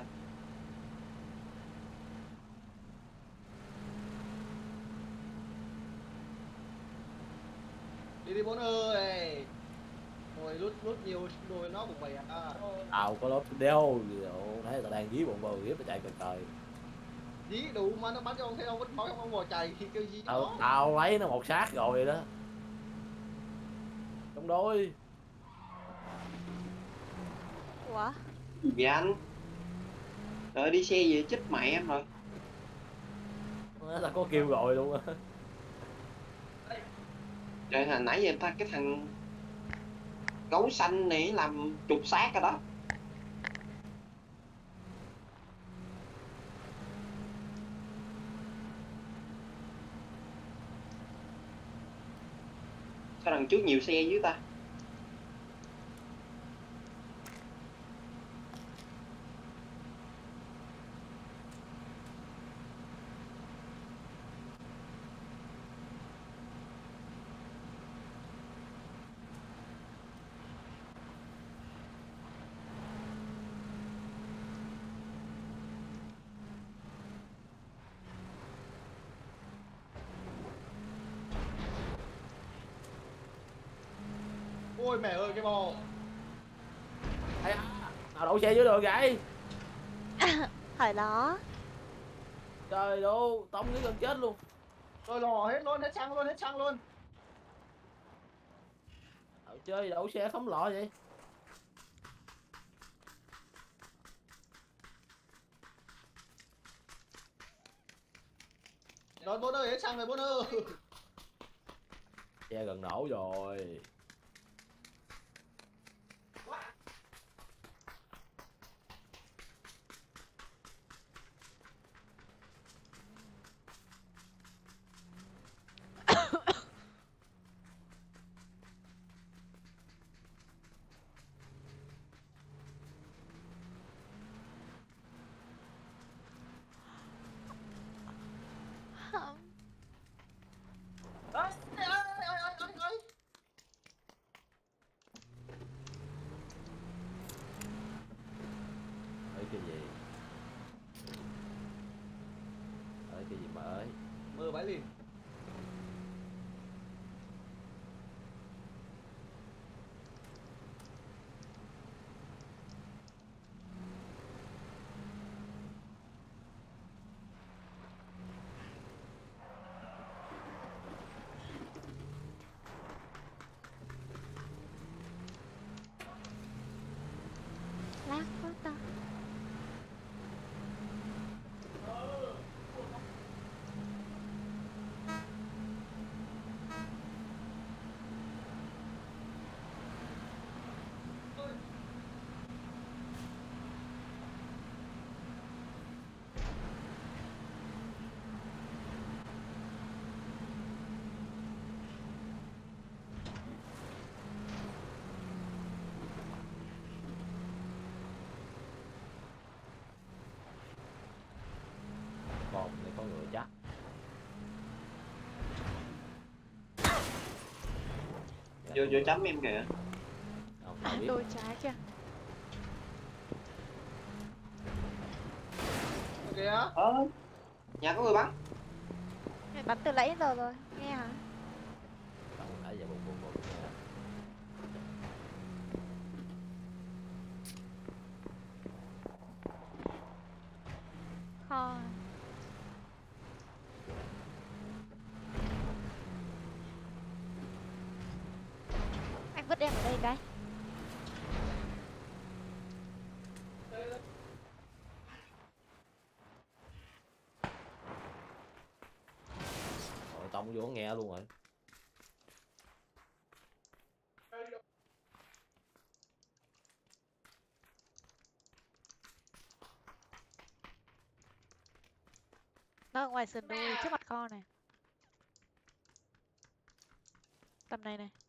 Đi đi 4 ơi. Rồi lút nhiều rồi nó cũng vậy à. Tao có lớp đeo gì đâu, thấy tao đang dí bọn bờ ghép nó chạy cờ trời. Dí đủ mà nó bắn cho ông thấy ông vẫn máu ông bỏ chạy thì kêu gì Tao đó. tao lấy nó một xác rồi đó. Trong đôi. Ủa? Gì anh? Đợi đi xe về chết mẹ em rồi. Tao có kêu gọi luôn á. Trời, hồi nãy giờ cái thằng gấu xanh này làm trục xác rồi đó. Sao đằng trước nhiều xe dưới ta? Ôi mẹ ơi cái bò. Ây da, tao đậu xe dưới đường vậy. Hỏi nó. Trời đâu, tông cái gần chết luôn. Rồi lò hết luôn, hết xăng luôn, hết xăng luôn. Tao chơi đậu xe không lọ vậy. Rồi 4 ơi, hết xăng rồi 4 ơi. Xe gần nổ rồi. bà ơi. Mưa vãi lìn. Lát quá ta. Còn này có người chắc. Vô chấm em kìa. Không, tao biết. Đôi trái kìa. Kìa. Nhà có người bắn. Mày bắn từ nãy giờ rồi, nghe hả? Không, nãy giờ bụng. Kho. Anh vứt em ở đây cái. Rồi tông vô nghe luôn rồi. Nó ở ngoài sườn đồi trước mặt kho này. Tầm này này.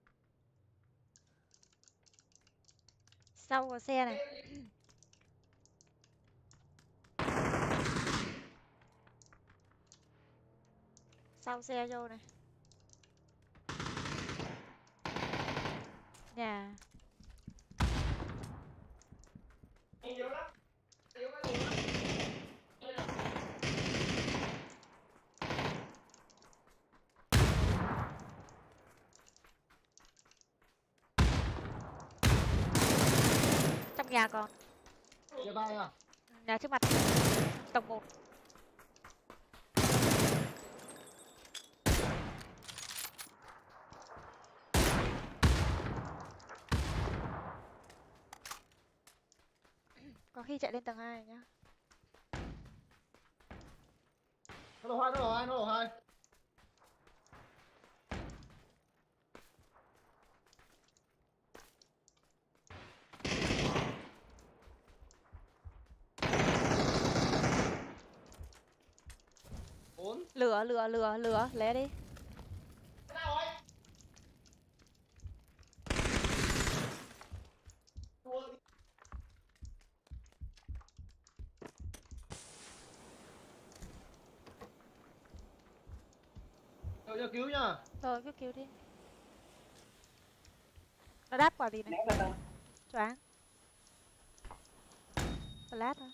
Sau có xe này. Sau xe vô này. Nhà. Trong nhà còn. Nhà bay à? Nhà trước mặt. Tầng 1. Có khi chạy lên tầng 2 nhá. Nó lầu 2, nó lầu 2, nó lầu 2. Lửa, lé đi. Cho cứu nhá. Rồi cứ cứu đi. Nó đáp quả gì này? Ném ra tao. Choáng. Flash thôi.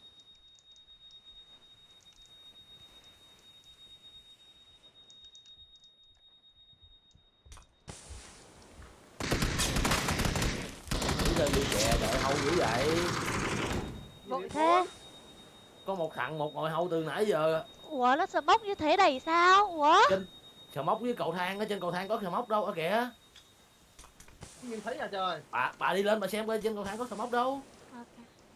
Đứng lên đi kìa, đợi hâu dữ vậy. Vội thế. Có một thằng một ngồi hâu từ nãy giờ. Ủa nó smoke như thế đầy sao? Ủa? Trên sờ móc với cầu thang, ở trên cầu thang có sờ móc đâu ở kìa. Không nhìn thấy à trời. Bà đi lên bà xem coi trên cầu thang có sờ móc đâu. Ok.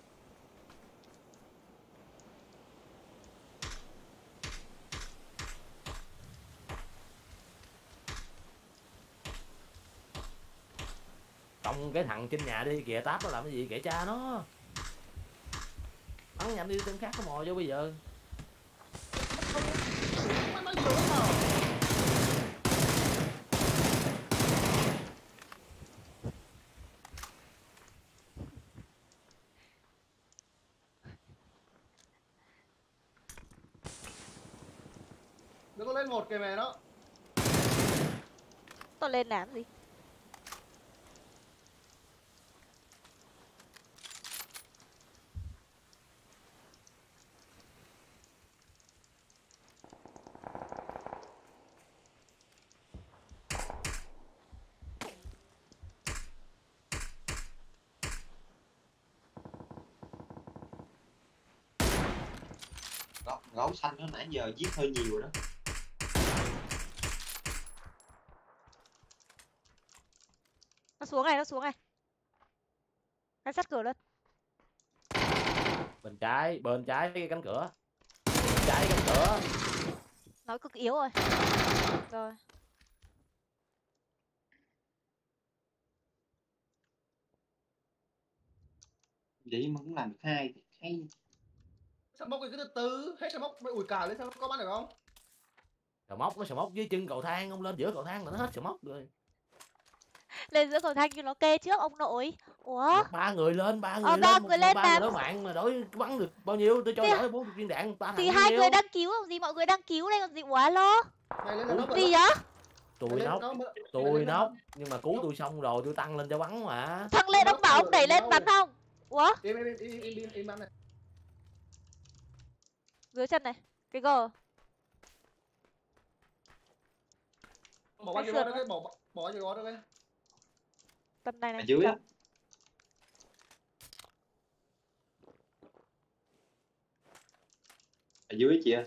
Cộng cái thằng trên nhà đi kìa, táp nó làm cái gì kệ cha nó. Bắn nhanh đi, tên khác nó mò vô bây giờ. Nó nhiều lắm mà. Nó có lên 1 kìa mẹ đó. Tôi lên làm gì? Gấu xanh nó nãy giờ giết hơi nhiều rồi đó. Nó xuống này, nó xuống này. Cái sắt cửa luôn. Bên trái cái cánh cửa. Bên trái cánh cửa. Nó cực yếu rồi. Rồi. Vậy mà cũng làm được hai hay. Sao móc cái từ từ, hết sao móc ủi cào lên sao có bắn được không? Nó sờ móc dưới chân cầu thang, ông lên giữa cầu thang mà nó hết sờ móc rồi. Lên giữa cầu thang cho nó kê trước ông nội. Ủa? Ba người lên, Ba một người lên ba mà. người đối mạng mà đổi bắn được bao nhiêu? Tôi cho Thì- đổi 40 viên đạn, 3 thằng Thì bao hai nhiêu? người đang cứu còn gì, mọi người đang cứu đây còn gì. Ủa alo? Mày lên là nó Gì vậy? Tôi nóc, nhưng mà cứu tôi xong rồi tôi tăng lên cho bắn mà. Thằng lên ông bảo ông đẩy lên bắn không? Ủa? Im bắn này. Dưới chân này. Cái G. Bỏ bao nhiêu đó cái bỏ bao nhiêu đó cái. Tầm này Ở này. dưới á. Ở dưới chị ơi.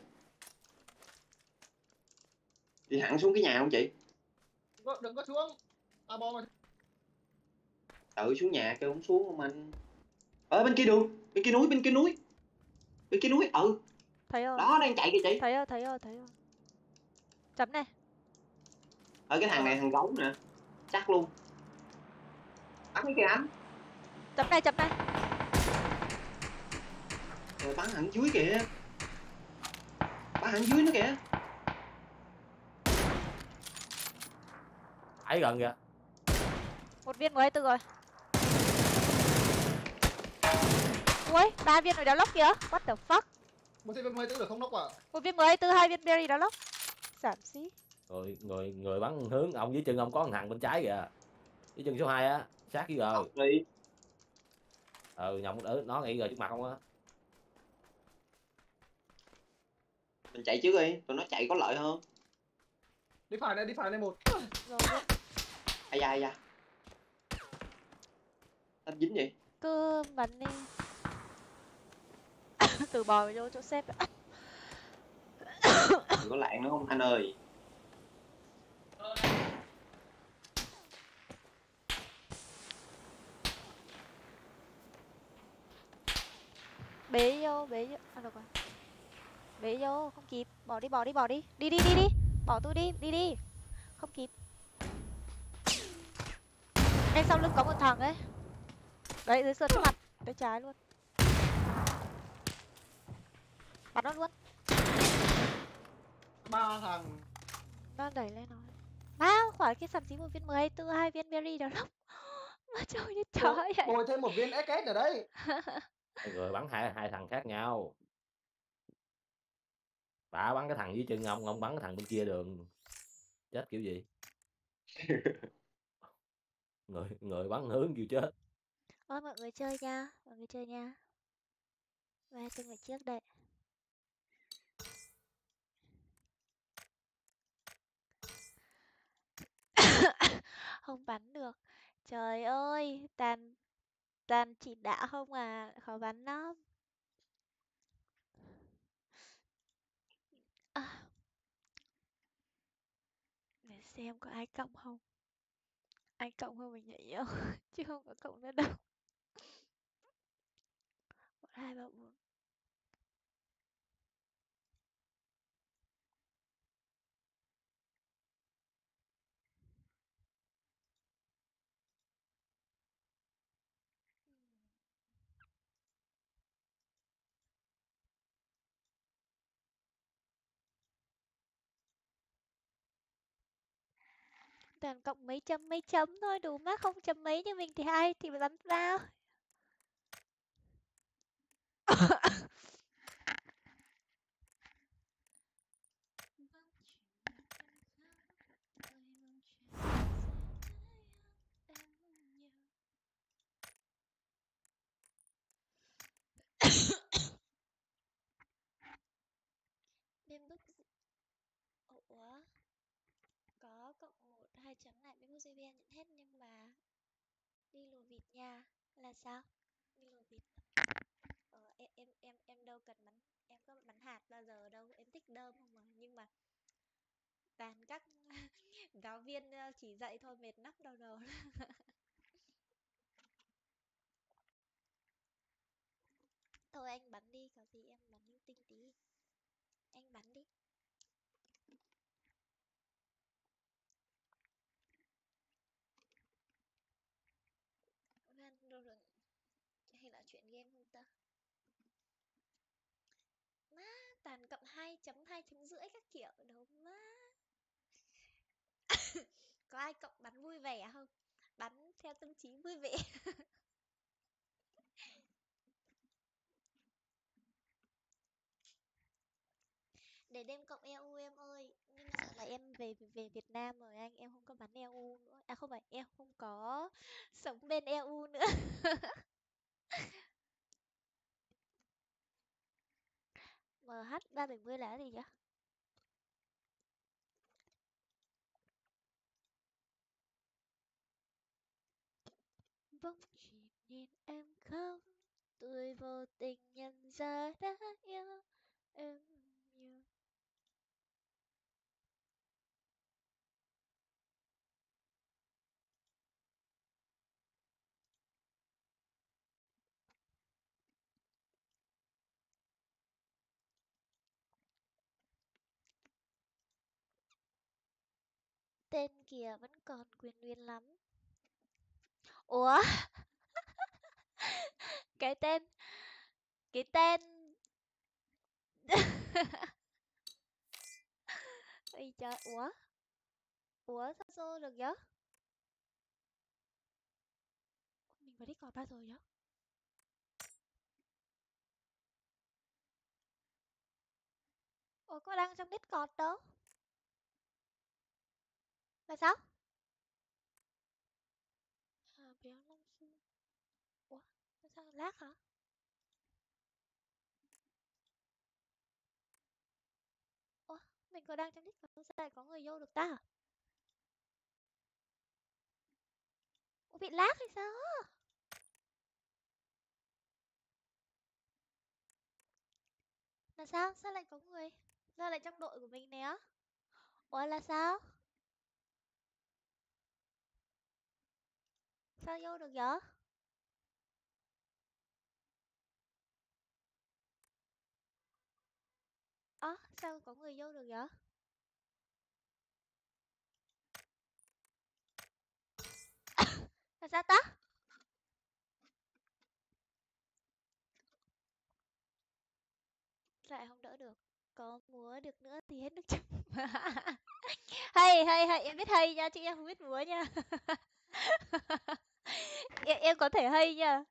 Đi hẳn xuống cái nhà không chị? Đừng có xuống. À bom rồi. Tự xuống nhà kêu không xuống không anh. Ở bên kia đường, bên kia núi. Bên kia núi, Thấy rồi. đó đang chạy kìa chị. Thấy rồi. Chấm này. Ở cái thằng này thằng gấu nè. Chắc luôn. Bắn cái kìa anh. Chấm này. Rồi bắn hẳn dưới kìa. Bắn hẳn dưới nó kìa. Phải gần kìa. Một viên 124 rồi. Ui, 3 viên rồi đéo lóc kìa. What the fuck? Một viên 14 được không nóc à? Một viên 124, 2 viên berry đéo lóc. Giảm xí. Người bắn hướng ông dưới chân ông có một thằng bên trái kìa. Dưới chân số 2 á, sát với G. Đi. Nhộng nó nghĩ G trước mặt không á. Mình chạy trước đi, tụi nó chạy có lợi hơn. Đi phải này một. Rồi, Ai da. Tách dính vậy. cứ bắn đi. Từ bò vô chỗ xếp. Đừng có lạng nữa không anh ơi. Bế vô. À, được rồi. Bế vô, không kịp. Bỏ đi. Đi. Bỏ tôi đi. Không kịp. Ngay sau lưng có một thằng ấy. Đấy, dưới sườn trước mặt. Tay trái luôn. Bắn nó luôn. 3 thằng. Nó đẩy lên rồi. Má, khỏi cái sầm xí một viên 124, 2 viên berry đéo lóc. Mà trời như trời vậy. Bồi thêm một viên SS ở đây. Người bắn hai thằng khác nhau. Bà bắn cái thằng dưới chân ông bắn cái thằng bên kia đường. Chết kiểu gì? người bắn hướng kêu chết. Ôi mọi người chơi nha. Và từng người trước đây. Không bắn được. Trời ơi, toàn chỉ đạo không à, khó bắn lắm. À, để xem có ai cộng không. Ai cộng không mình nhảy vô. Chứ không có cộng nữa đâu. 1, 2, 3, 4. Toàn cộng mấy chấm thôi, đủ má không chấm mấy như mình thì hay thì bắn vào. Bên bức ủa có cộng 1, 2 chấm lại bên bức nhận hết nhưng mà đi lùa vịt nha. Là sao? Đi lùa vịt. Em đâu cần bắn, em có bắn hạt bao đơm không mà, nhưng mà toàn các giáo viên chỉ dạy thôi mệt nóc đầu đầu. Thôi anh bắn đi, có gì em bắn linh tinh tí. Anh bắn đi. Rồi, hay là chuyện game không ta? Má, toàn cộng 2.2 các kiểu đâu má. Có ai cộng bắn vui vẻ không? Bắn theo tâm trí vui vẻ. Để đêm cộng EU em ơi. Nhưng mà sợ là em về về Việt Nam rồi anh, em không có bắn EU nữa. À không phải, em không có sống bên EU nữa. MH370 là gì vậy? Bỗng chỉ nhìn em khóc, tôi vô tình nhận ra đã yêu em nhiều. Tên kia vẫn còn quyền luyến lắm. Ủa? Cái tên cái tên Ôi trời, ủa sao xô được vậy? Mình vào Discord bao giờ vậy? Ủa có đăng trong Discord đâu? Là sao? À, béo Long Xuyên. Ủa, sao lag hả? Ủa, mình có đăng trong Discord sao lại có người vô được ta? Ủa bị lag hay sao á? Là sao? Sao lại có người? Sao lại trong đội của mình nè? Ủa là sao? Sao vô được vậy? Ơ, sao có người vô được vậy? Là sao ta? Lại không đỡ được. Có múa được nữa thì hết nước chấm. Hay, hay, hay, em biết hay nha, chứ em không biết múa nha. Em có thể hay nha.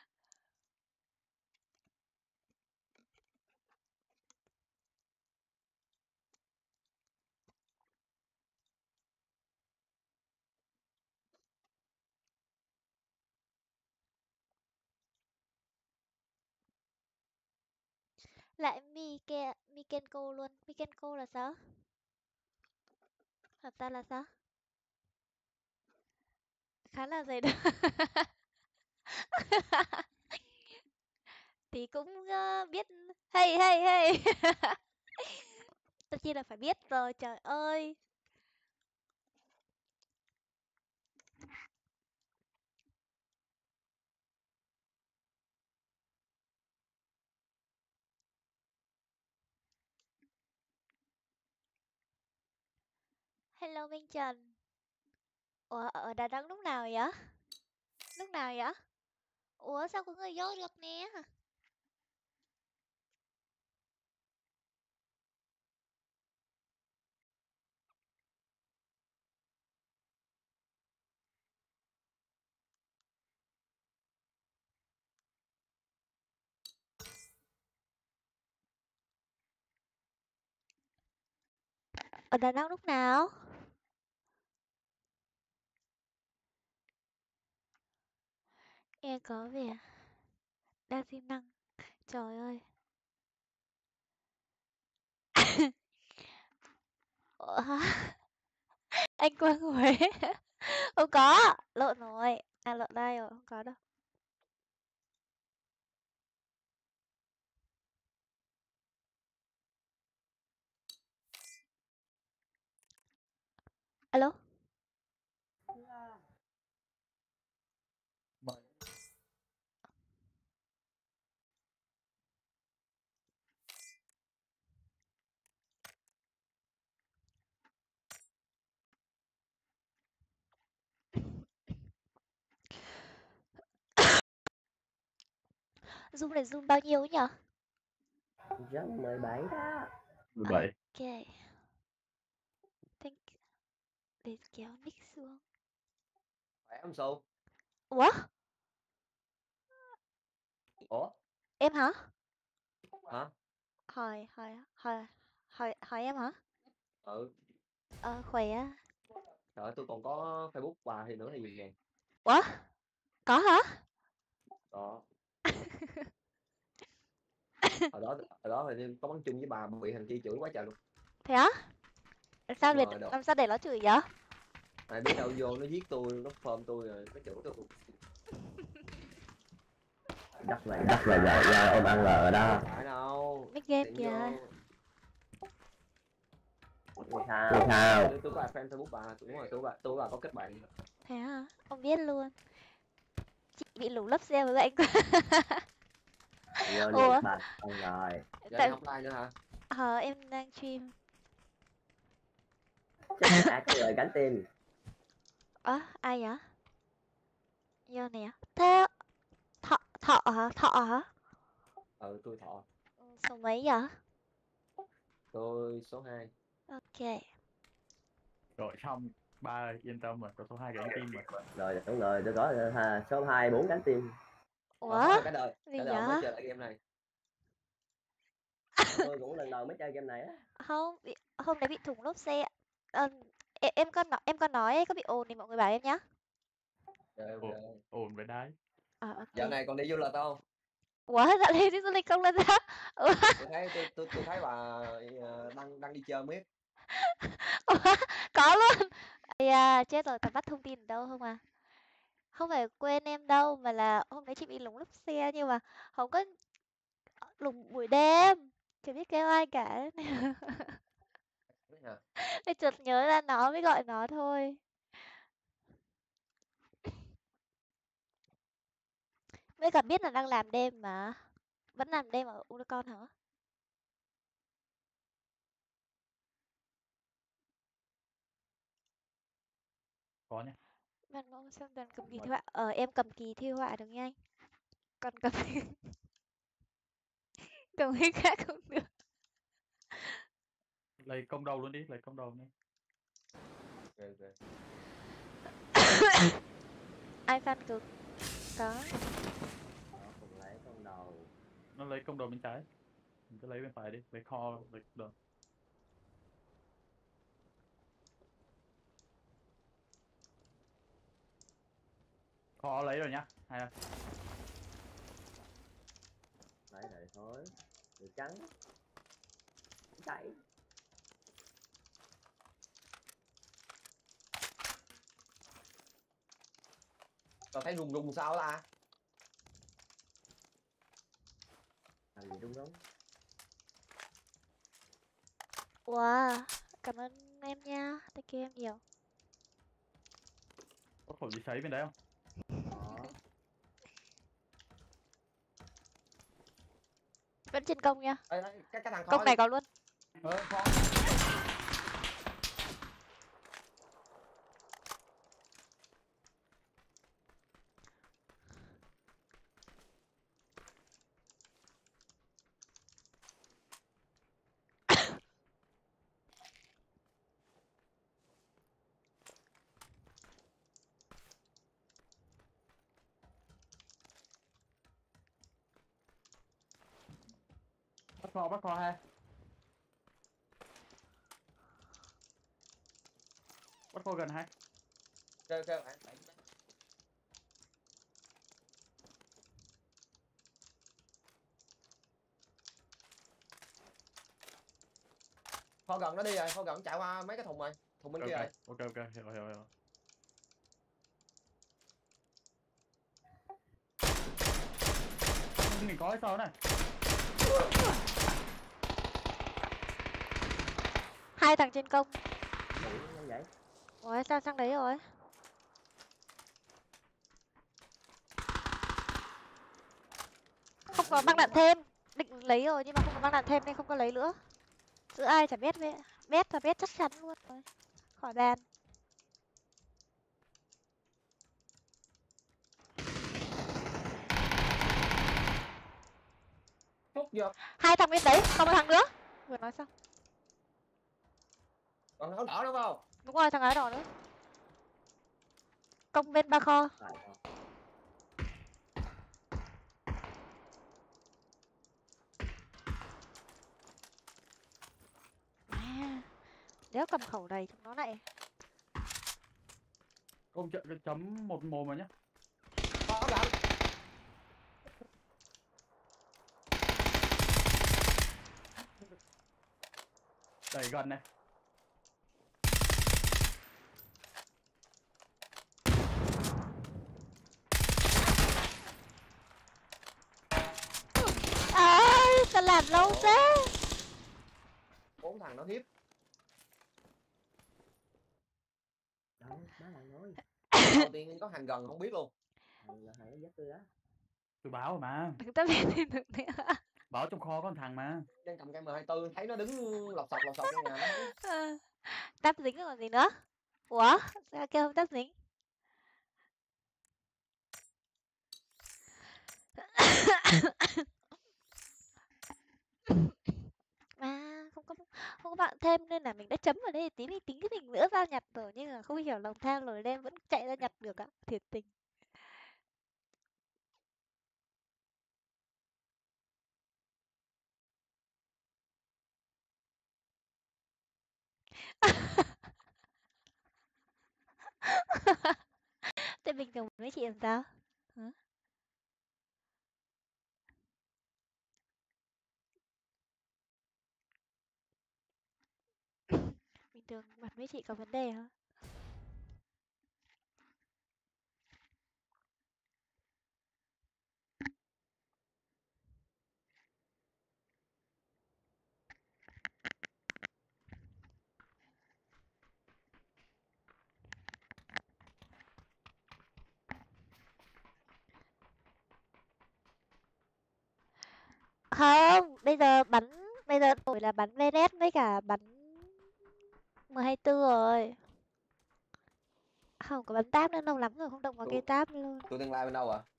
Lại Mikenko luôn. Mikenko là sao? Hợp ta là sao? Khá là dày đó. Thì cũng biết. Hay, hay, hay. Tất nhiên là phải biết rồi, trời ơi. Hello Minh Trần. Ủa, ở Đà Nẵng lúc nào vậy? Lúc nào vậy? Ủa, sao có người vô được nè? Ở Đà Nẵng lúc nào? Em có vẻ đang siêng năng. Trời ơi. Ủa, anh Quang Huế. Không có, lộn rồi. À lộn đây rồi, không có đâu. Alo. Zoom này zoom bao nhiêu ấy nhở? Rất 17 đó. 17. Ok. Thank you. Để kéo nick xuống. Khỏe không Su? Ủa? Ủa? Em hả? Hả? Hỏi em hả? Ừ. Khỏe. Trời ơi, tôi còn có Facebook bà thì nữa thì gì vậy? Ủa? Có hả? Đó. Ở đó thì có bắn chung với bà bị thằng Chi chửi quá trời luôn. Thế á? Sao để Rồi, đâu. làm sao để nó chửi vậy? Ai biết đâu vô nó giết tôi, nó phơm tôi rồi nó chửi tôi. Đất là dạ, ông ăn lờ đó. Không phải đâu. Mic game Tiện kìa. vô. Sao? Tôi có add friend Facebook bà, đúng rồi, tôi bà có kết bạn. Thế hả? Ông biết luôn. Chị bị lủng lấp xe với bạn. Vô Ủa? được bà xong rồi. Giờ Tại em offline nữa hả? em đang stream. Chắc đã có lời cánh tim. Ai vậy? Vô nè. Thế Thọ hả? Ừ, tôi Thọ. Số mấy vậy? Tôi số 2. Ok. Rồi xong, ba ơi, yên tâm rồi, có số 2 cánh tim rồi. Rồi đúng rồi, tôi có số 2 4 cánh tim. Ủa? Cả đời Gì mới vậy? chơi lại game này. Tôi cũng lần đầu mới chơi game này á. Không, hôm đấy bị thủng lốp xe. Em có nói có bị ồn thì mọi người bảo em nhá. Trời Ồ. ơi. Ổn với đái. Ok. Dạo này còn đi du lịch không? Ủa, dạo này đi du lịch không lên sao? Tôi thấy bà đang đi chơi miết. Ủa, có luôn. Chết rồi, tao bắt thông tin ở đâu không à? Không phải quên em đâu, mà là hôm đấy chị bị lủng lốp xe nhưng mà không có lủng buổi đêm. Chưa biết kêu ai cả. Nên chợt nhớ ra nó mới gọi nó thôi. Mới cả biết là đang làm đêm mà. Vẫn làm đêm ở Unicon hả? Có nhé. Bạn mong xem toàn cầm kỳ thi họa. Em cầm kỳ thi họa được nha anh. Còn cầm cầm cái khác không được. Lấy công đầu luôn đi, lấy công đầu đi. Okay. Ai fan cực? Có. Nó cùng lấy con đầu. Nó lấy công đầu bên trái. Mình cứ lấy bên phải đi, lấy kho, lấy đầu. Kho lấy rồi nhá. Hay à? Lấy rồi thôi. Người trắng. Chạy. Tao thấy rung sao ta? Làm gì đúng không? Wow, cảm ơn em nha. Thank you em nhiều. Có khẩu gì sấy bên đấy không? Đó. Vẫn trên công nha. Ê, cái thằng Công này có luôn. Kho. Bắt kho ha. Bắt kho gần hay. Kêu kho gần nó đi rồi, kho gần chạy qua mấy cái thùng rồi, thùng bên kia rồi. Ok, hiểu. Mình có cái sau này. Hai thằng trên công. Đủ như vậy. Ủa sao sang đấy rồi? Không có băng đạn thêm. Định lấy rồi nhưng mà không có băng đạn thêm nên không có lấy nữa. Giữa ai chả biết vậy. Biết là biết chắc chắn luôn rồi. Khỏi bàn. Phút giờ Hai thằng bên đấy, còn một thằng nữa. Vừa nói xong. còn áo đỏ đúng không? Đúng rồi, thằng áo đỏ nữa. Công bên ba kho. Tại sao? À, nếu cầm khẩu này chúng nó lại. Công trận cái chấm một mồm mà nhá. Có áo đỏ. Đẩy gần này. Ơi, sao làm lâu thế? 4 thằng nó hiếp. Đâu, má lại nói. Đầu tiên có hàng gần không biết luôn. Thằng là thằng dắt tôi đó. Tôi báo rồi mà. Đừng tao biết thêm được nữa. Báo trong kho có một thằng mà. Đang cầm cái M24 thấy nó đứng lọc sọc trong nhà nó bắn. Táp dính rồi còn gì nữa? Ủa, sao kêu không táp dính? À, không có bạn thêm nên là mình đã chấm vào đây tí thì tính cái mình nữa ra nhặt rồi nhưng mà không hiểu lòng tham lồi lên vẫn chạy ra nhặt được ạ. Thiệt tình. Thế bình thường với chị làm sao? Hả? Bình thường mặt với chị có vấn đề hả? Không, bây giờ đổi là bắn VNS với cả bắn M24 rồi. Không có bắn táp nữa lâu lắm rồi không động vào cây táp luôn. Tụi tương lai bên đâu à?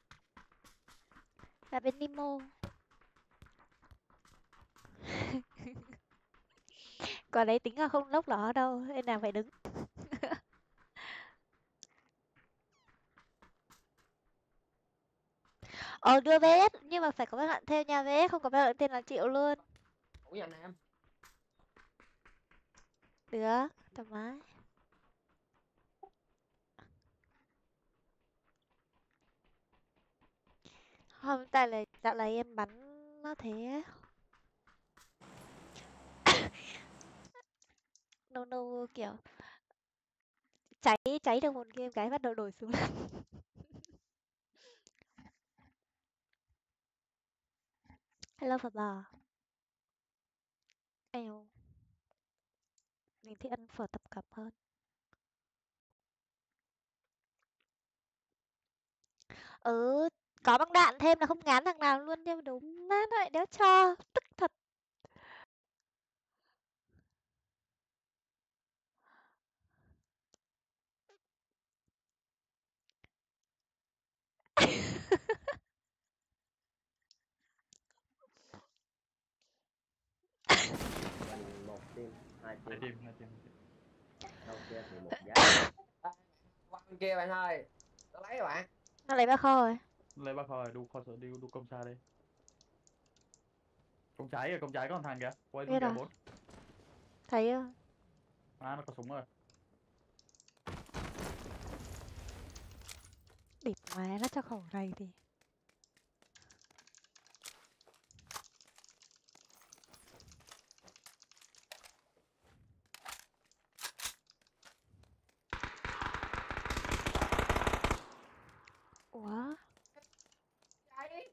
Là bên Nemo. Còn đấy tính là không lốc ló đâu, nên là phải đứng. Ờ đưa VS nhưng mà phải có bạn theo nhà VS không có bạn tên là chịu luôn. Ủa anh em. Được, thoải mái. Không, tại là dạo này em bắn nó thế. No kiểu cháy được một game cái bắt đầu đổi xuống. Hello phở bò. Eo. Mình thích ăn phở tập cập hơn. Ừ, có băng đạn thêm là không ngán thằng nào luôn nhưng mà đúng nát lại đéo cho. Tức thật. Dành một team, hai Hai team. team, hai team. Sau kia thì một giá. Qua bên kia bạn ơi. Nó lấy rồi bạn. Nó lấy ba kho rồi. Lấy bác kho rồi, đu kho sợ đu công xa đi. Công trái có một thằng kìa. Quay xuống Biết kìa rồi. 4. Thấy chưa? À nó có súng rồi. Địt má nó cho khẩu này thì. Ủa? Cháy.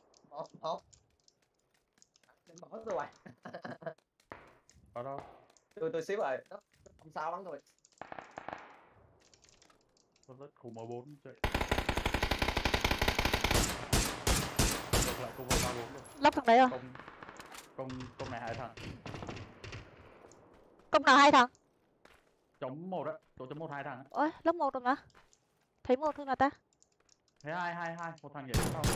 Một. Bỏ tôi rồi. Có đâu. Tôi xíu rồi. Đó, không sao lắm thôi. Tôi rất khủng M4 chạy. Ngược lại công 34 rồi. Lóc thằng đấy rồi. Công này 2 thằng. Công nào 2 thằng? Chống 1 á, chống 1 2 thằng á. Ôi, lóc 1 rồi mà. Thấy 1 thôi mà ta. Thế 2 một thằng nhảy xuống sau.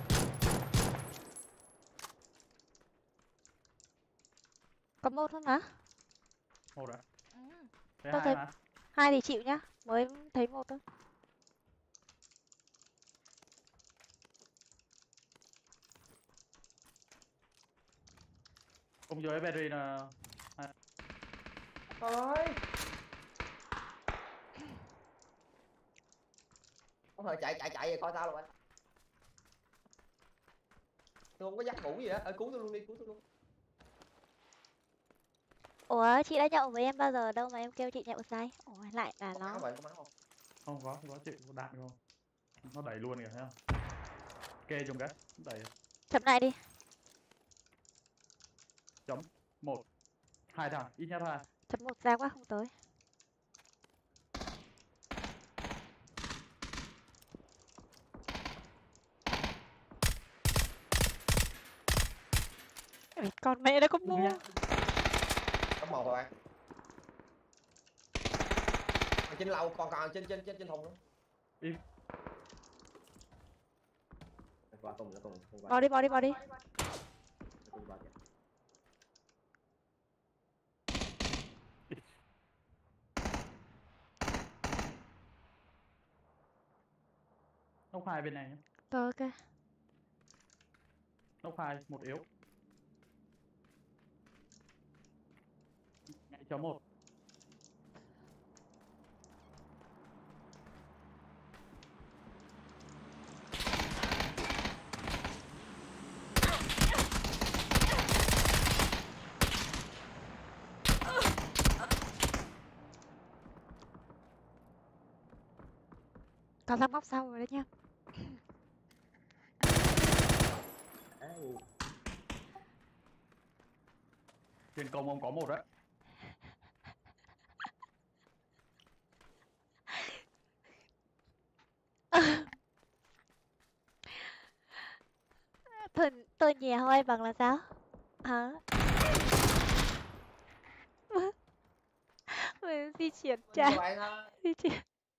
Có 1 thôi mà. 1 á. Thế Tôi 2 thấy mà. 2 thì chịu nhá, mới thấy 1 thôi. Công dưới Berry là Thôi. Thôi chạy về coi tao rồi anh. Tôi không có dắt ngủ gì á. Cứu tôi luôn đi, cứu tôi luôn. Ủa, chị đã nhậu với em bao giờ đâu mà em kêu chị nhậu say? Ủa, lại là Có nó. máu vậy, có máu không? không có chịu có đạn không? Nó đẩy luôn kìa thấy không? Kê trong cái đẩy. Chậm lại đi. Chấm 1 2 thằng, ít nhất 2. Chấm 1 ra quá không tới. Ê, con mẹ nó có Đúng mua. nhá. Có 1 rồi bạn. Ở trên lầu còn trên thùng nữa. Im. Qua cùng nó cùng không qua. Bỏ đi. Nó cùng qua kìa. Nóc 2 bên này nhá. Rồi, ok. Nóc 2 một yếu. Ngay chấm 1. Còn thằng góc sau rồi đấy nha. Trên công ông có 1 đấy. Tôi nhè hơi bằng là sao? Hả? Mình di chuyển Các cha. bạn ơi. Di chuyển.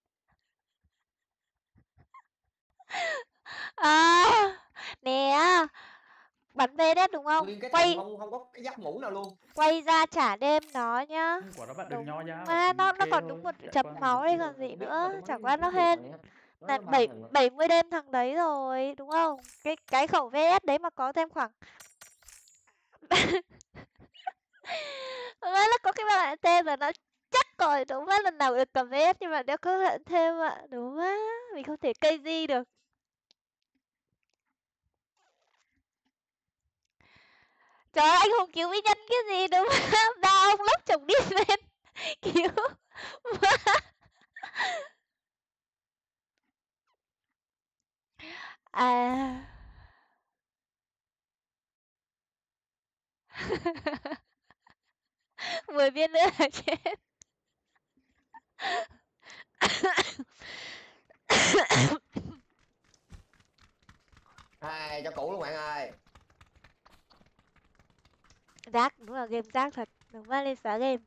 À, nè. Bắn về đấy đúng không? Nguyên cái thùng Quay không có cái giáp ngủ nào luôn. quay ra trả đêm nó nhá. Quả đó bạn đừng Đúng nho nhá. mà nó Kê còn thôi, đúng một chạy chấm qua. máu đây Biết còn rồi, gì biết mà nữa. tôi Chẳng mới qua nó biết được hên. mày á. Là Nó ba thằng. 70 đêm thằng đấy rồi, đúng không? Cái khẩu VS đấy mà có thêm khoảng nó có cái bạn tên là nó chắc rồi, đúng không? Lần nào được cầm VS nhưng mà nếu có bạn thêm ạ, đúng không? Mình không thể cây di được. Trời ơi, anh không cứu mỹ nhân cái gì đúng không? Ba ông lốc chồng đi lên cứu. À. Mười viên nữa là chết. Hai cho cũ luôn bạn ơi. Rác, đúng là game rác thật. Đúng là lên xóa game.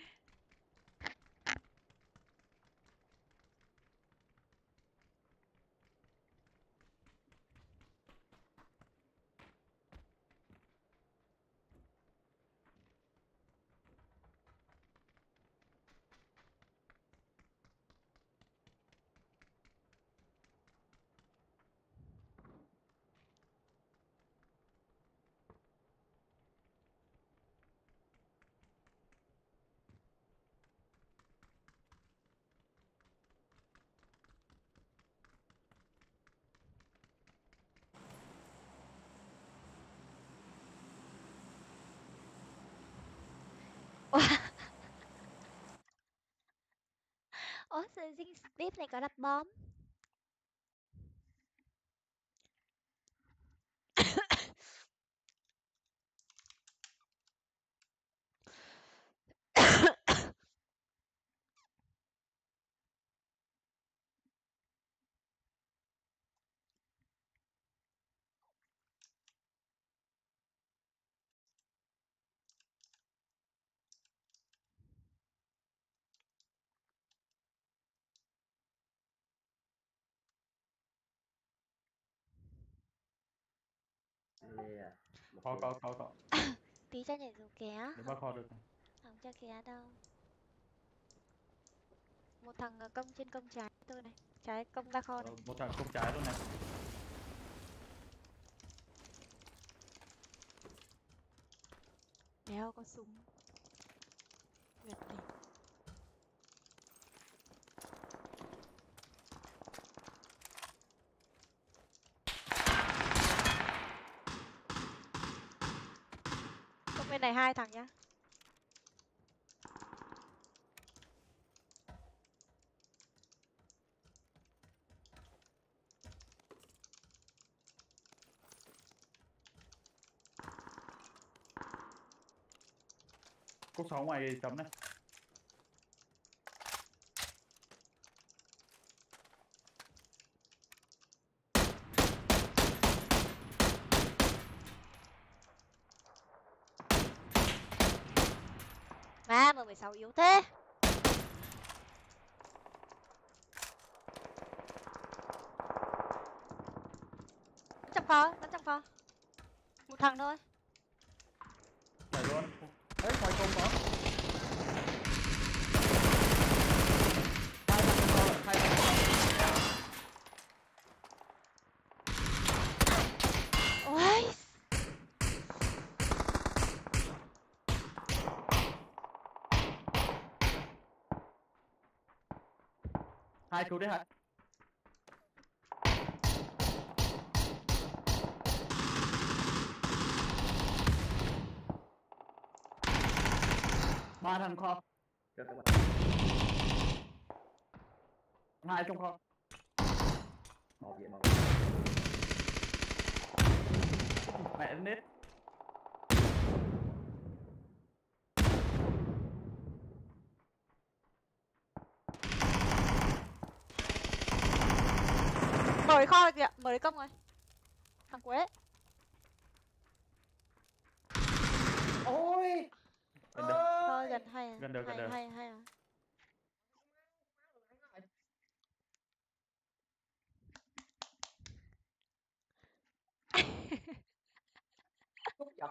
Ủa, sao Zing Steve này có đặt bom? Lê à. Một Có cái- có. Tí cho nhảy dù ké. Để ba kho được. Không cho ké đâu. Một thằng công trên công trái tôi này. Trái công ba kho này. Một thằng công trái luôn này. Đéo có súng. Nguyệt này. Công bên này 2 thằng nhá. Cốc 6 ngoài chấm này. Mà M16 yếu thế. Vẫn trong kho. Một thằng thôi. Nhảy luôn. Đấy, ngoài công có. Hai thằng kho. Ôi. Hai cứu đấy hả? Ba thằng kho. Rất các bạn. Hai trong kho. Một vậy một. Mẹ nết. Mở cái kho kìa, mở cái công rồi. Thằng cuối đấy. Ôi. Gần đây. Thôi gần hay à. Gần được, gần được. Hay à. Cúp giật.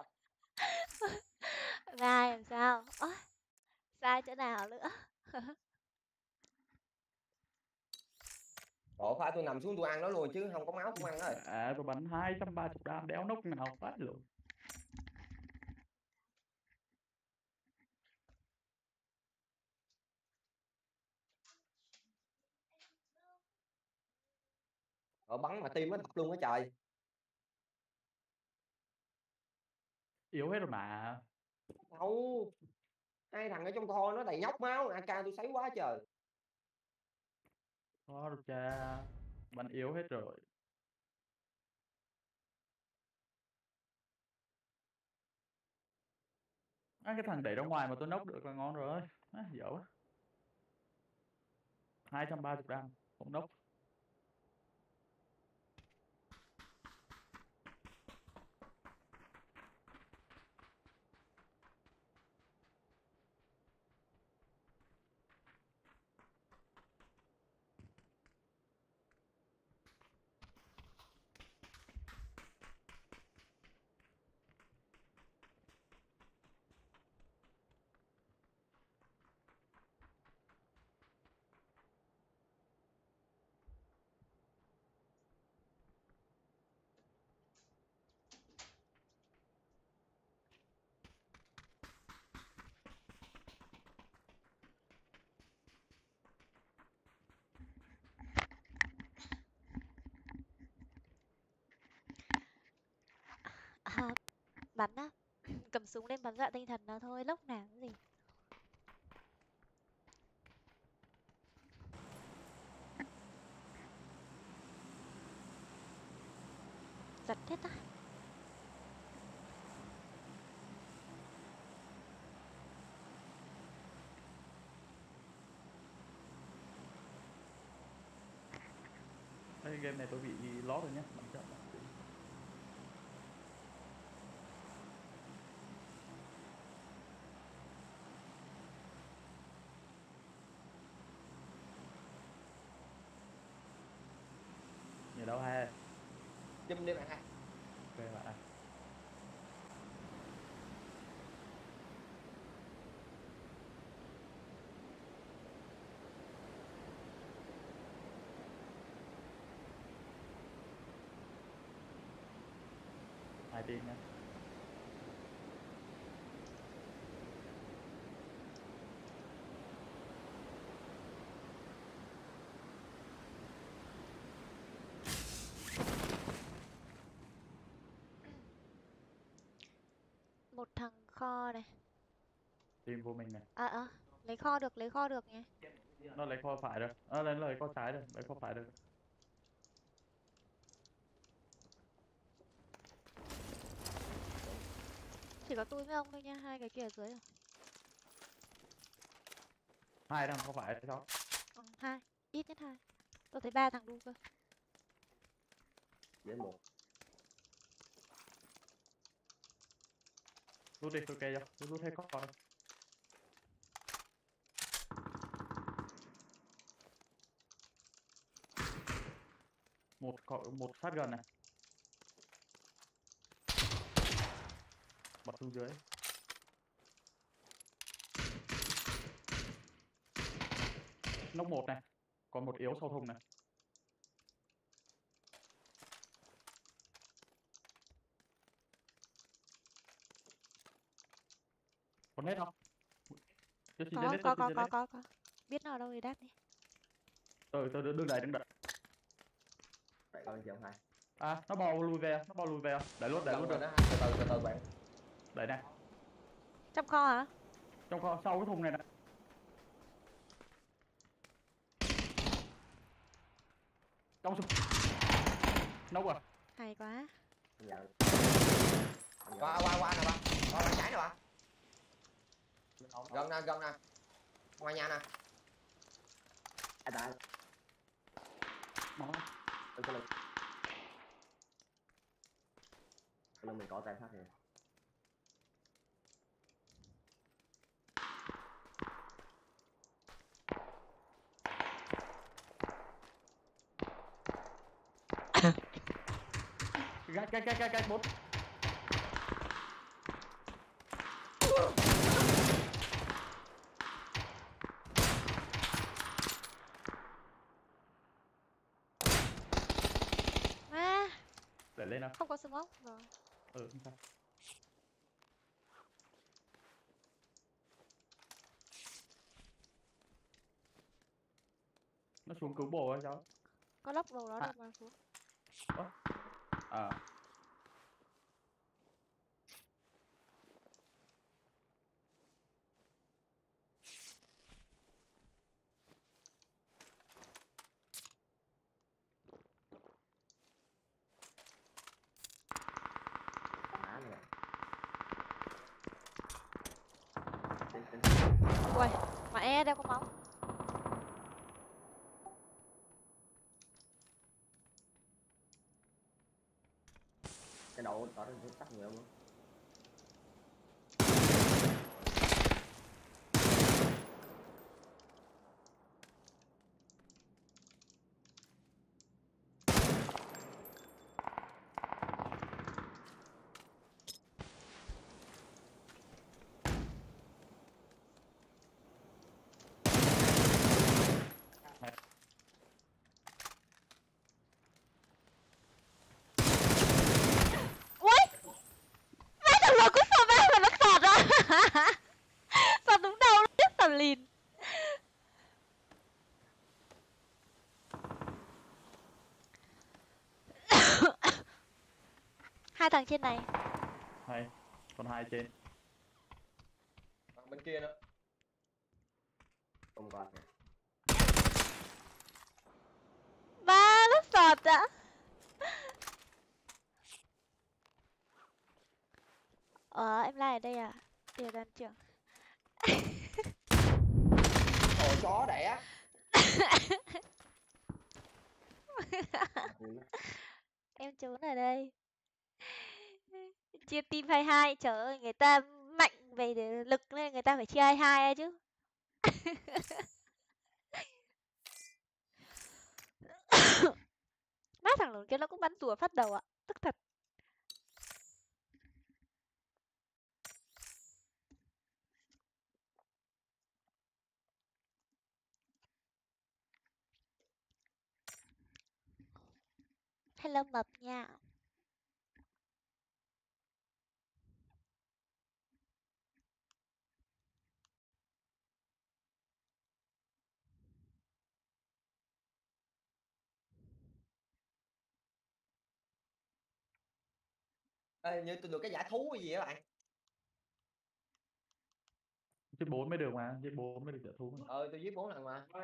Gai làm sao? Ôi, sai chỗ nào nữa? Ủa phải tôi nằm xuống tôi ăn nó luôn chứ không có máu cũng ăn đó rồi. À, tôi bắn 230 đam đéo nốc nào phát luôn. Ở bắn mà tim nó đập luôn á trời. Yếu hết rồi mà. Đâu. Hai thằng ở trong kho nó đầy nhóc máu, AK tôi sấy quá trời. Có được cha. Bắn yếu hết rồi. À, cái thằng đẩy ra ngoài mà tôi nốc được là ngon rồi. À, dở quá. 230 đam. Không nốc. À, bắn á. Cầm súng lên bắn dọa tinh thần nó thôi, lúc nào cái gì. Giật hết á. Đây, game này tôi bị lót rồi nhé. Bắn chậm. Nhà đâu ha? Chùm đi bạn ha. Ok bạn. team nha. Một thằng kho này. Team của mình này. Lấy kho được nhé. Nó lấy kho phải rồi. Lấy kho trái rồi, lấy kho phải rồi. Chỉ có tôi với ông thôi nha, hai cái kia ở dưới rồi. Hai thằng kho phải sao? Hai, ít nhất hai. Tôi thấy ba thằng đu cơ. Với một. Rút đi, tôi kê cho. Rút hết kho rồi. Một sát gần này. Bật xuống dưới. Nóc một này. Còn một yếu sau thùng này. Còn hết không? Có. Biết nào đâu thì đáp đi. Tôi đứng đẩy. Tại con chị ông hai. À, nó bò lùi về. Đẩy luôn Gần được. rồi đó. Từ từ bạn. Đẩy này. Trong kho hả? Trong kho sau cái thùng này này. Trong sụp. Nấu à? Hay quá. Dạ. Qua nè ba. Qua bên trái nè ba. Gần nè. Ngoài nhà nè. Ai ta? Nó. Cái lưng mình có tay phát này. Gạch bốn. Để lên nào. Không có smoke rồi. Không sao. Nó xuống cứu bồ hay sao? Có lốc đồ đó đâu mà xuống. À. Đá này. Ui, mẹ đeo con máu. Cái đầu đó nó tắt người không? Ui, mấy thằng lùi cũng sao mà nó sọt ra. Sọt đúng đầu nó tiếp tầm lìn. Hai thằng trên này. Hay. Còn hai trên. Bên kia nữa. Không còn. Ba nó sọt đã. Em lai ở đây à? Điều đoàn trưởng. Ồ chó đẻ. Em trốn ở đây. Chia team 22, trời ơi, người ta mạnh về lực nên người ta phải chia 22 chứ. Má thằng lùn kia nó cũng bắn rùa phát đầu ạ, tức thật. Hello mập nha. Ê, như tôi được cái giải thú hay gì á bạn. Chứ 4 mới được mà, chứ 4 mới được trợ thú. Tôi giết 4 lần mà.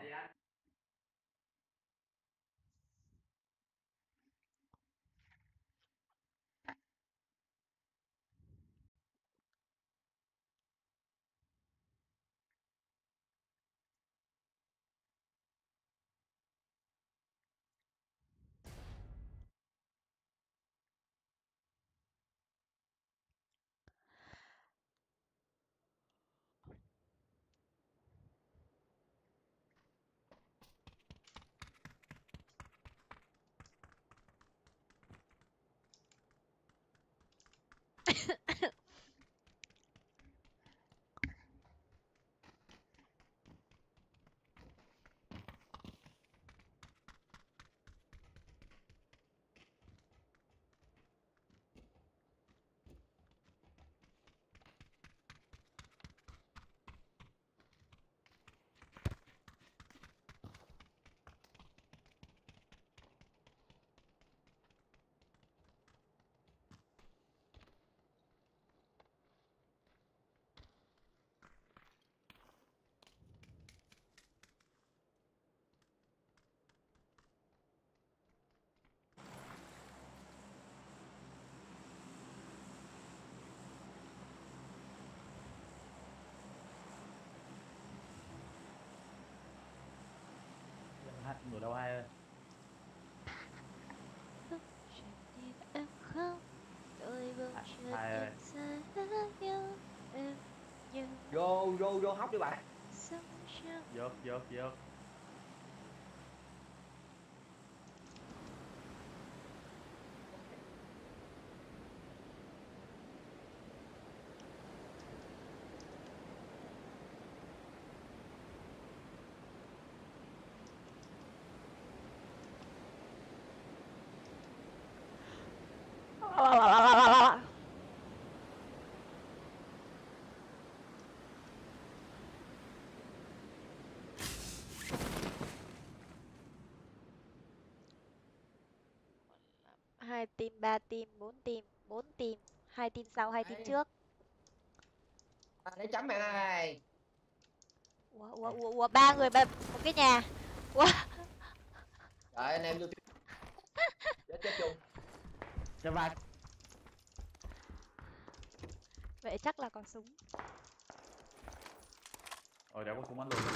Hát ngồi đâu ai ơi. Em không tôi bỗng chợt Ai ơi. nhận ra yêu em như Vô hóc đi bạn. sống trong Dớt. hai team, ba team, bốn team, hai team sau, hai team Đấy. trước. Lấy chấm bạn ơi. Ủa, ba người một cái nhà. Ủa, Trời anh em vô chết chung. Cho vai. vậy chắc là có súng. Đéo có súng bắn luôn.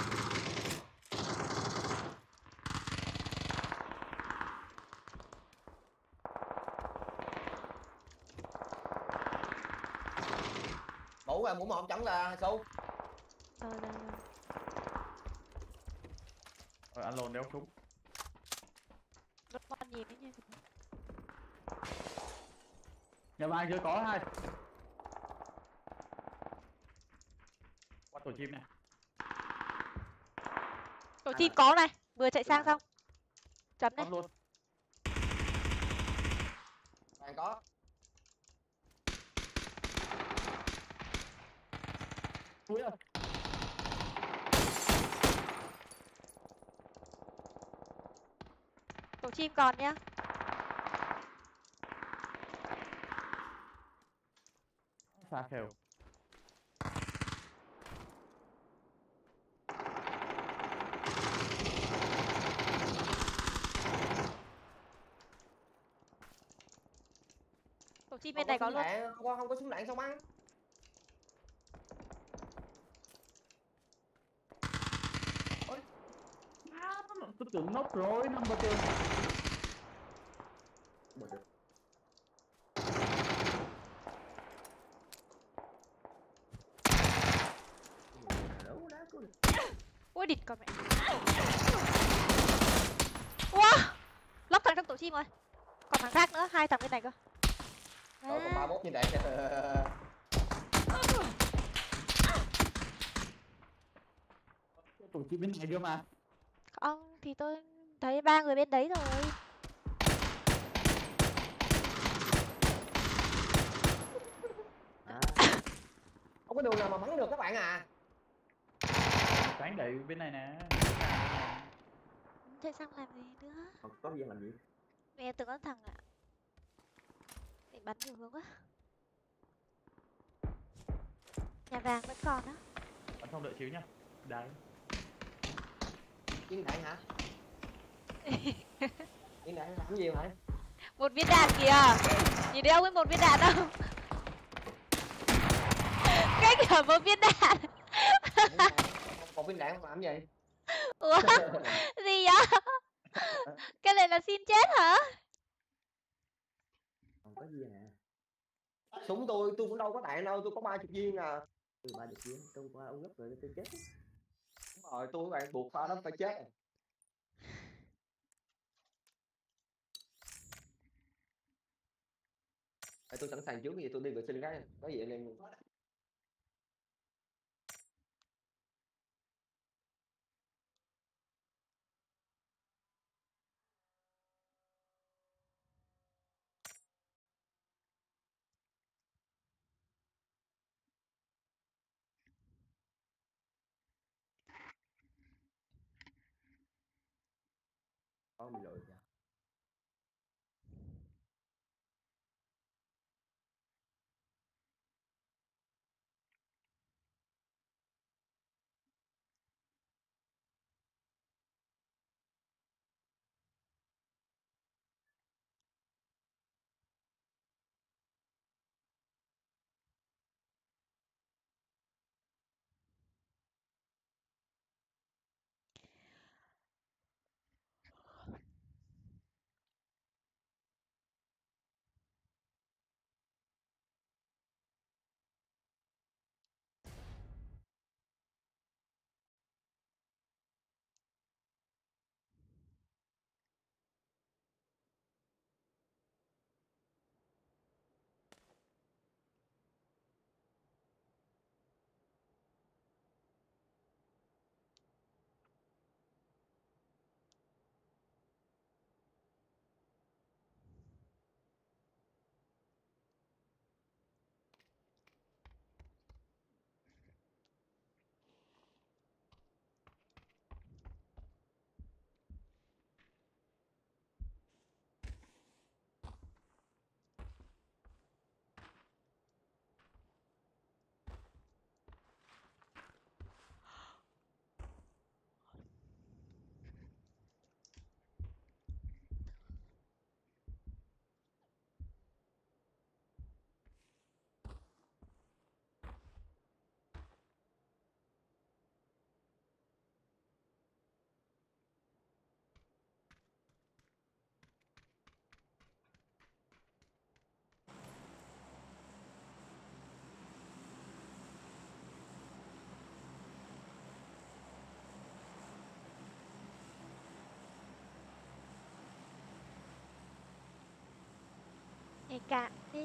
Mũ một chấm là Su. Rồi. Ăn lồn đéo súng. Rất ngon nhìn đấy nha. Nhà bạn chưa có hai. Qua tổ chim này. Tổ team có này, vừa chạy sang xong. Chấm này. Bắt luôn. Bạn có. Ui ơi. Tổ team còn nhá. Xa khều. Tổ team bên này có luôn. Không có súng lạng sao bắn. Tôi tưởng nốc rồi, nằm bờ tường. Ui địt con mẹ. Wow, lóc thằng trong tổ chim rồi. Còn thằng khác nữa, hai thằng bên này cơ. Rồi còn 31 như vậy. Tổ chim bên này cơ mà. Không, thì tôi thấy ba người bên đấy rồi. Không có đường nào mà bắn được các bạn à. Tránh đẩy bên này nè. Chạy sang làm gì nữa? Có gì làm gì? Mẹ tưởng có thằng ạ. Mình bắn nhiều hướng quá. Nhà vàng vẫn còn á. Bắn xong đợi xíu nhá. Đấy. Viên đạn hả? Viên đạn làm gì vậy? Một viên đạn kìa. Nhìn thấy ông ấy một viên đạn không? Cách ở một viên đạn. Còn viên đạn làm gì? Ủa? Gì vậy? Cái này là xin chết hả? Không có gì hả? Súng tôi cũng đâu có đạn đâu, tôi có 30 viên à. Từ 30 viên trong qua ông gấp rồi tôi chết. Đúng rồi, tôi bạn buộc pha đó phải chết. Tôi sẵn sàng trước, vậy tôi đi vệ sinh cái có gì anh em. Có bị lỗi kìa. Nhạy cảm đi.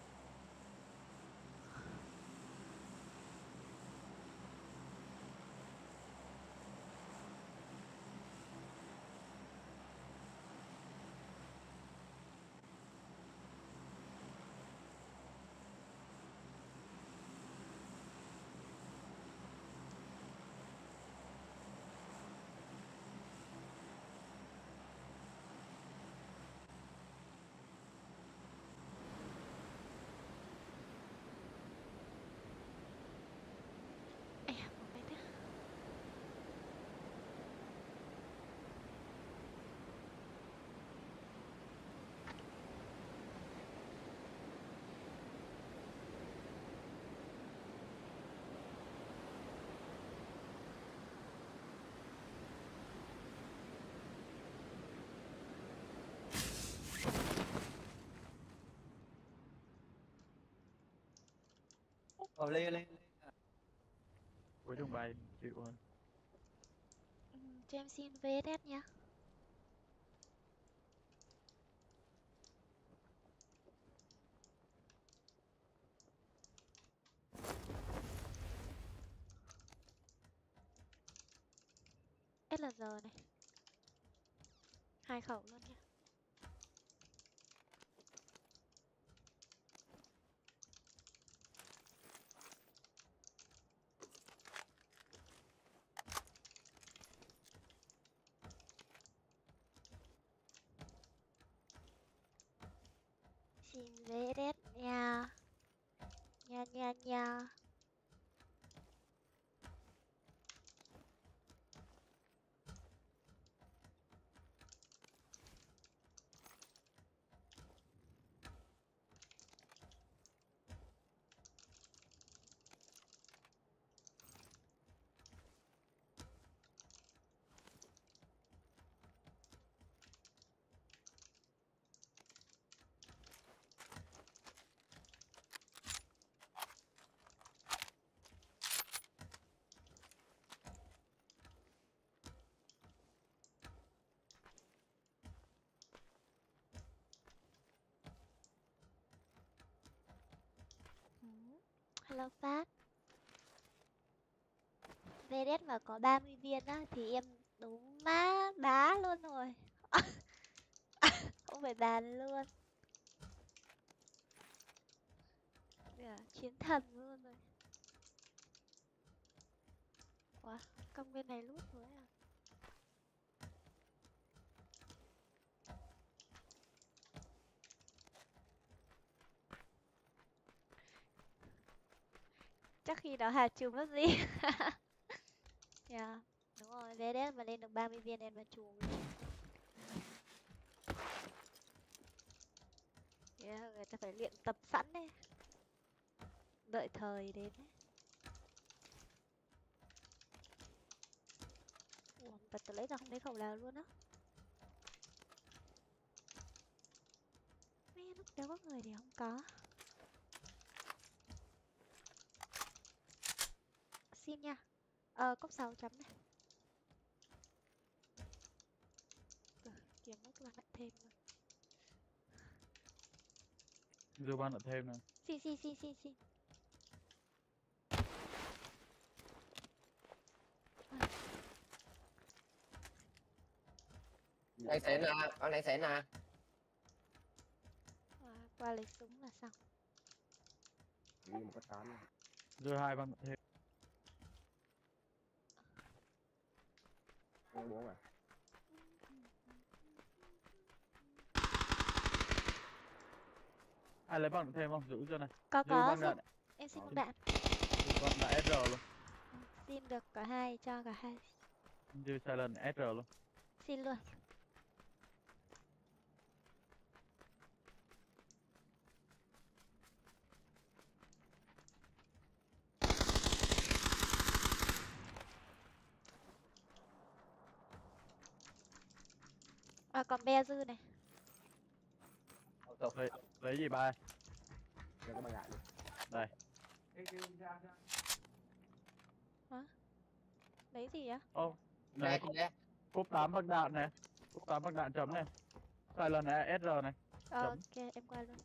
Ây da, một cái nữa. Lên lên. Cuối đường bay chịu rồi. Cho em xin VSS nha. SLR này. 2 khẩu luôn nha. Xin VSS nha. Nha nha nha. Ừ. Hello Phát. VSS mà có 30 viên á thì em đúng má đá luôn rồi. Không phải bàn luôn. Chiến thần luôn rồi. Ủa, công viên này lút mới à? Chắc khi đó Hà trùm mất gì. Yeah, đúng rồi, VSS mà lên được 30 viên em là trùm. Yeah, người ta phải luyện tập sẵn đấy. Đợi thời đến đấy. Ủa, bật từ lấy ra không thấy khẩu nào luôn á. Mấy lúc đâu có người thì không có. Xin nha. Cốc 6 chấm này. Kiếm mất là lại thêm rồi. Dư ban lại thêm nè. Xin. Đang xén nè, ở đang xén nè. Qua lấy súng là xong. Đi một cái tán. Dư 2 ban lại thêm. Không 4 à? Ai lấy ban lại thêm không? Giữ cho này. Có, Dư ban xin. đạn. Em xin một đạn. Dư ban là SR luôn. Xin được cả hai, cho cả hai. Dư silent SR luôn. Xin luôn. Còn be dư này. Lấy gì ba? Cho cái băng đạn đi. Đây. Hả? Lấy gì á? Ô, Nè, này cúp 8 băng đạn này. Cúp 8 băng đạn chấm này. Silent SR này. Ok, em qua luôn.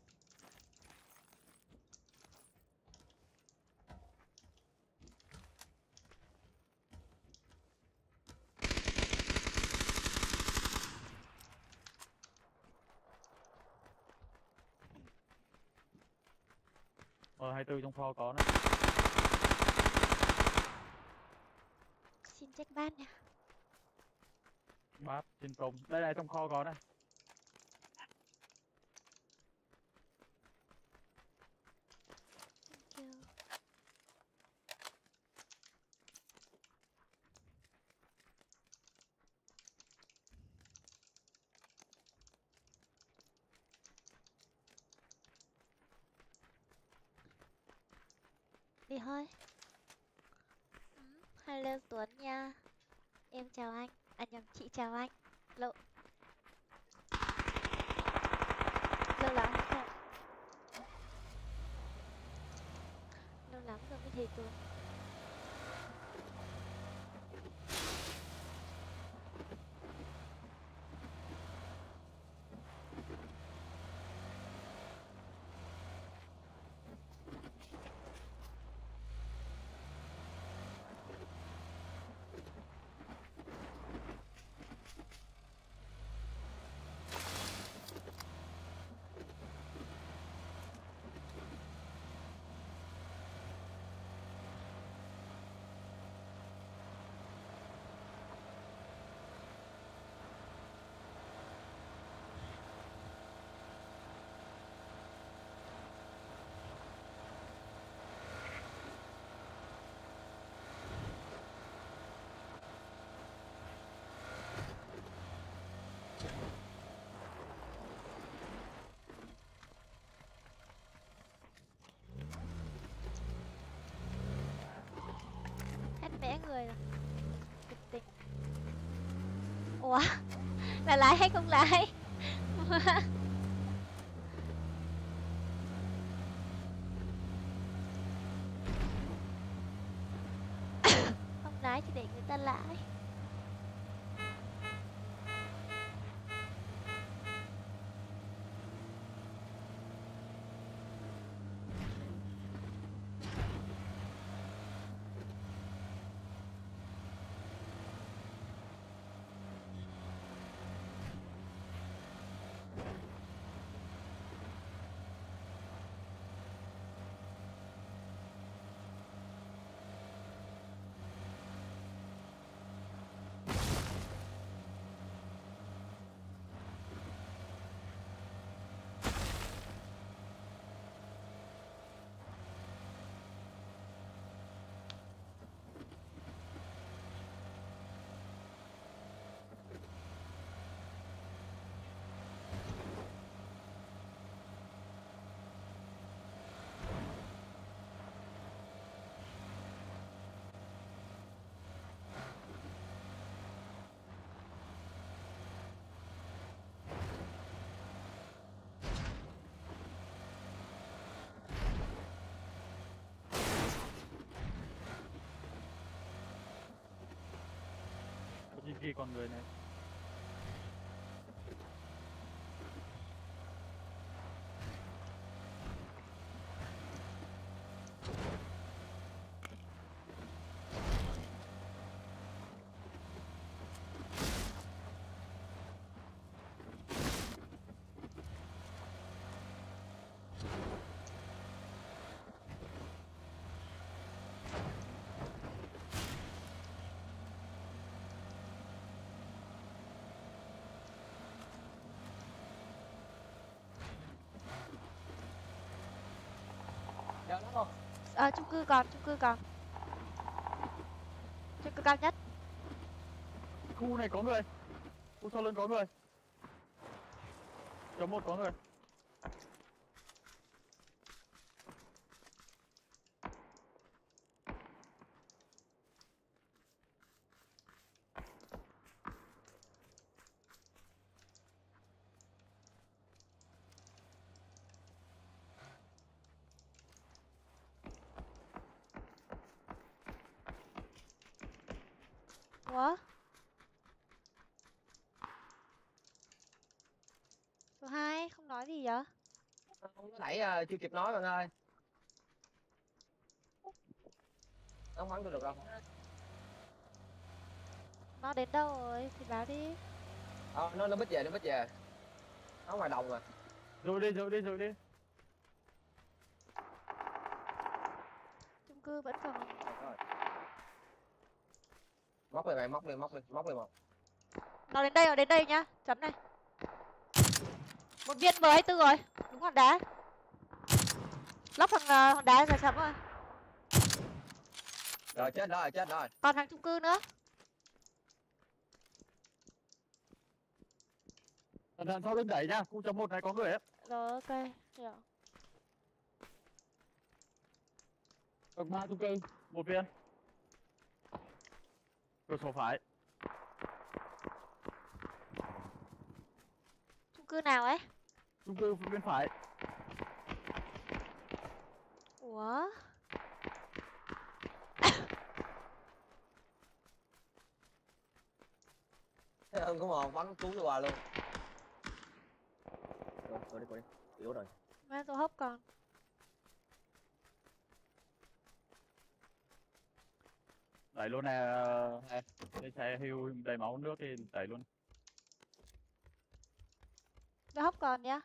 M24 trong kho có này. Xin check ban nha. Bát trên công. Đây này trong kho có này. Thank you. Đi thôi. Hello Tuấn nha. Em chào anh. Nhầm, chị chào anh. Lâu lắm rồi. Lâu lắm rồi mới thấy Tuấn. né người rồi. Kịch tính. Ủa? Là lái hay không lái? Không lái thì để người ta lái. Nhìn kia con người này. Dạ đúng không? Chung cư còn. Chung cư cao nhất. Khu này có người. Khu sau lưng có người. Chấm 1 có người. Ủa? Số 2 không nói gì vậy? Không có đẩy chưa kịp nói bạn ơi. Không bắn tôi được đâu. Nó đến đâu rồi thì báo đi. Nó bích về. Nó ngoài đồng rồi. Rồi đi. Chung cư vẫn còn. Móc lên một. Nó đến đây nhá. Chấm này. Một viên M24 rồi. Đúng hòn đá. Lóc thằng hòn đá rồi chấm rồi. Rồi chết rồi. Còn thằng chung cư nữa. Thằng sau lưng đẩy nha, khu chấm 1 này có người ấy. Rồi ok, hiểu. Tầng 3 chung cư, 1 viên. Cửa sổ phải. Chung cư nào ấy? Chung cư bên phải. Ủa? Thế ơn có một bắn trúng qua luôn. Cô đi. Yếu rồi. Mấy tôi hốc còn. Đẩy luôn nè. Cái xe hưu đầy máu nước thì đẩy luôn. Tôi hốc còn nhá.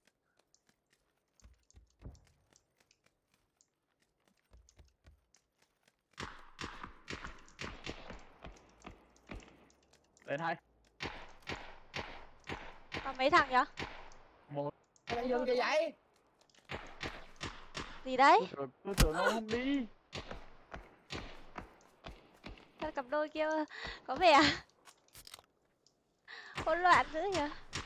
Lên 2. Còn mấy thằng nhở? 1. Anh dừng kìa vậy. Gì đấy? Tôi tưởng nó không đi. Sao cặp đôi kia có vẻ hỗn loạn dữ nhỉ?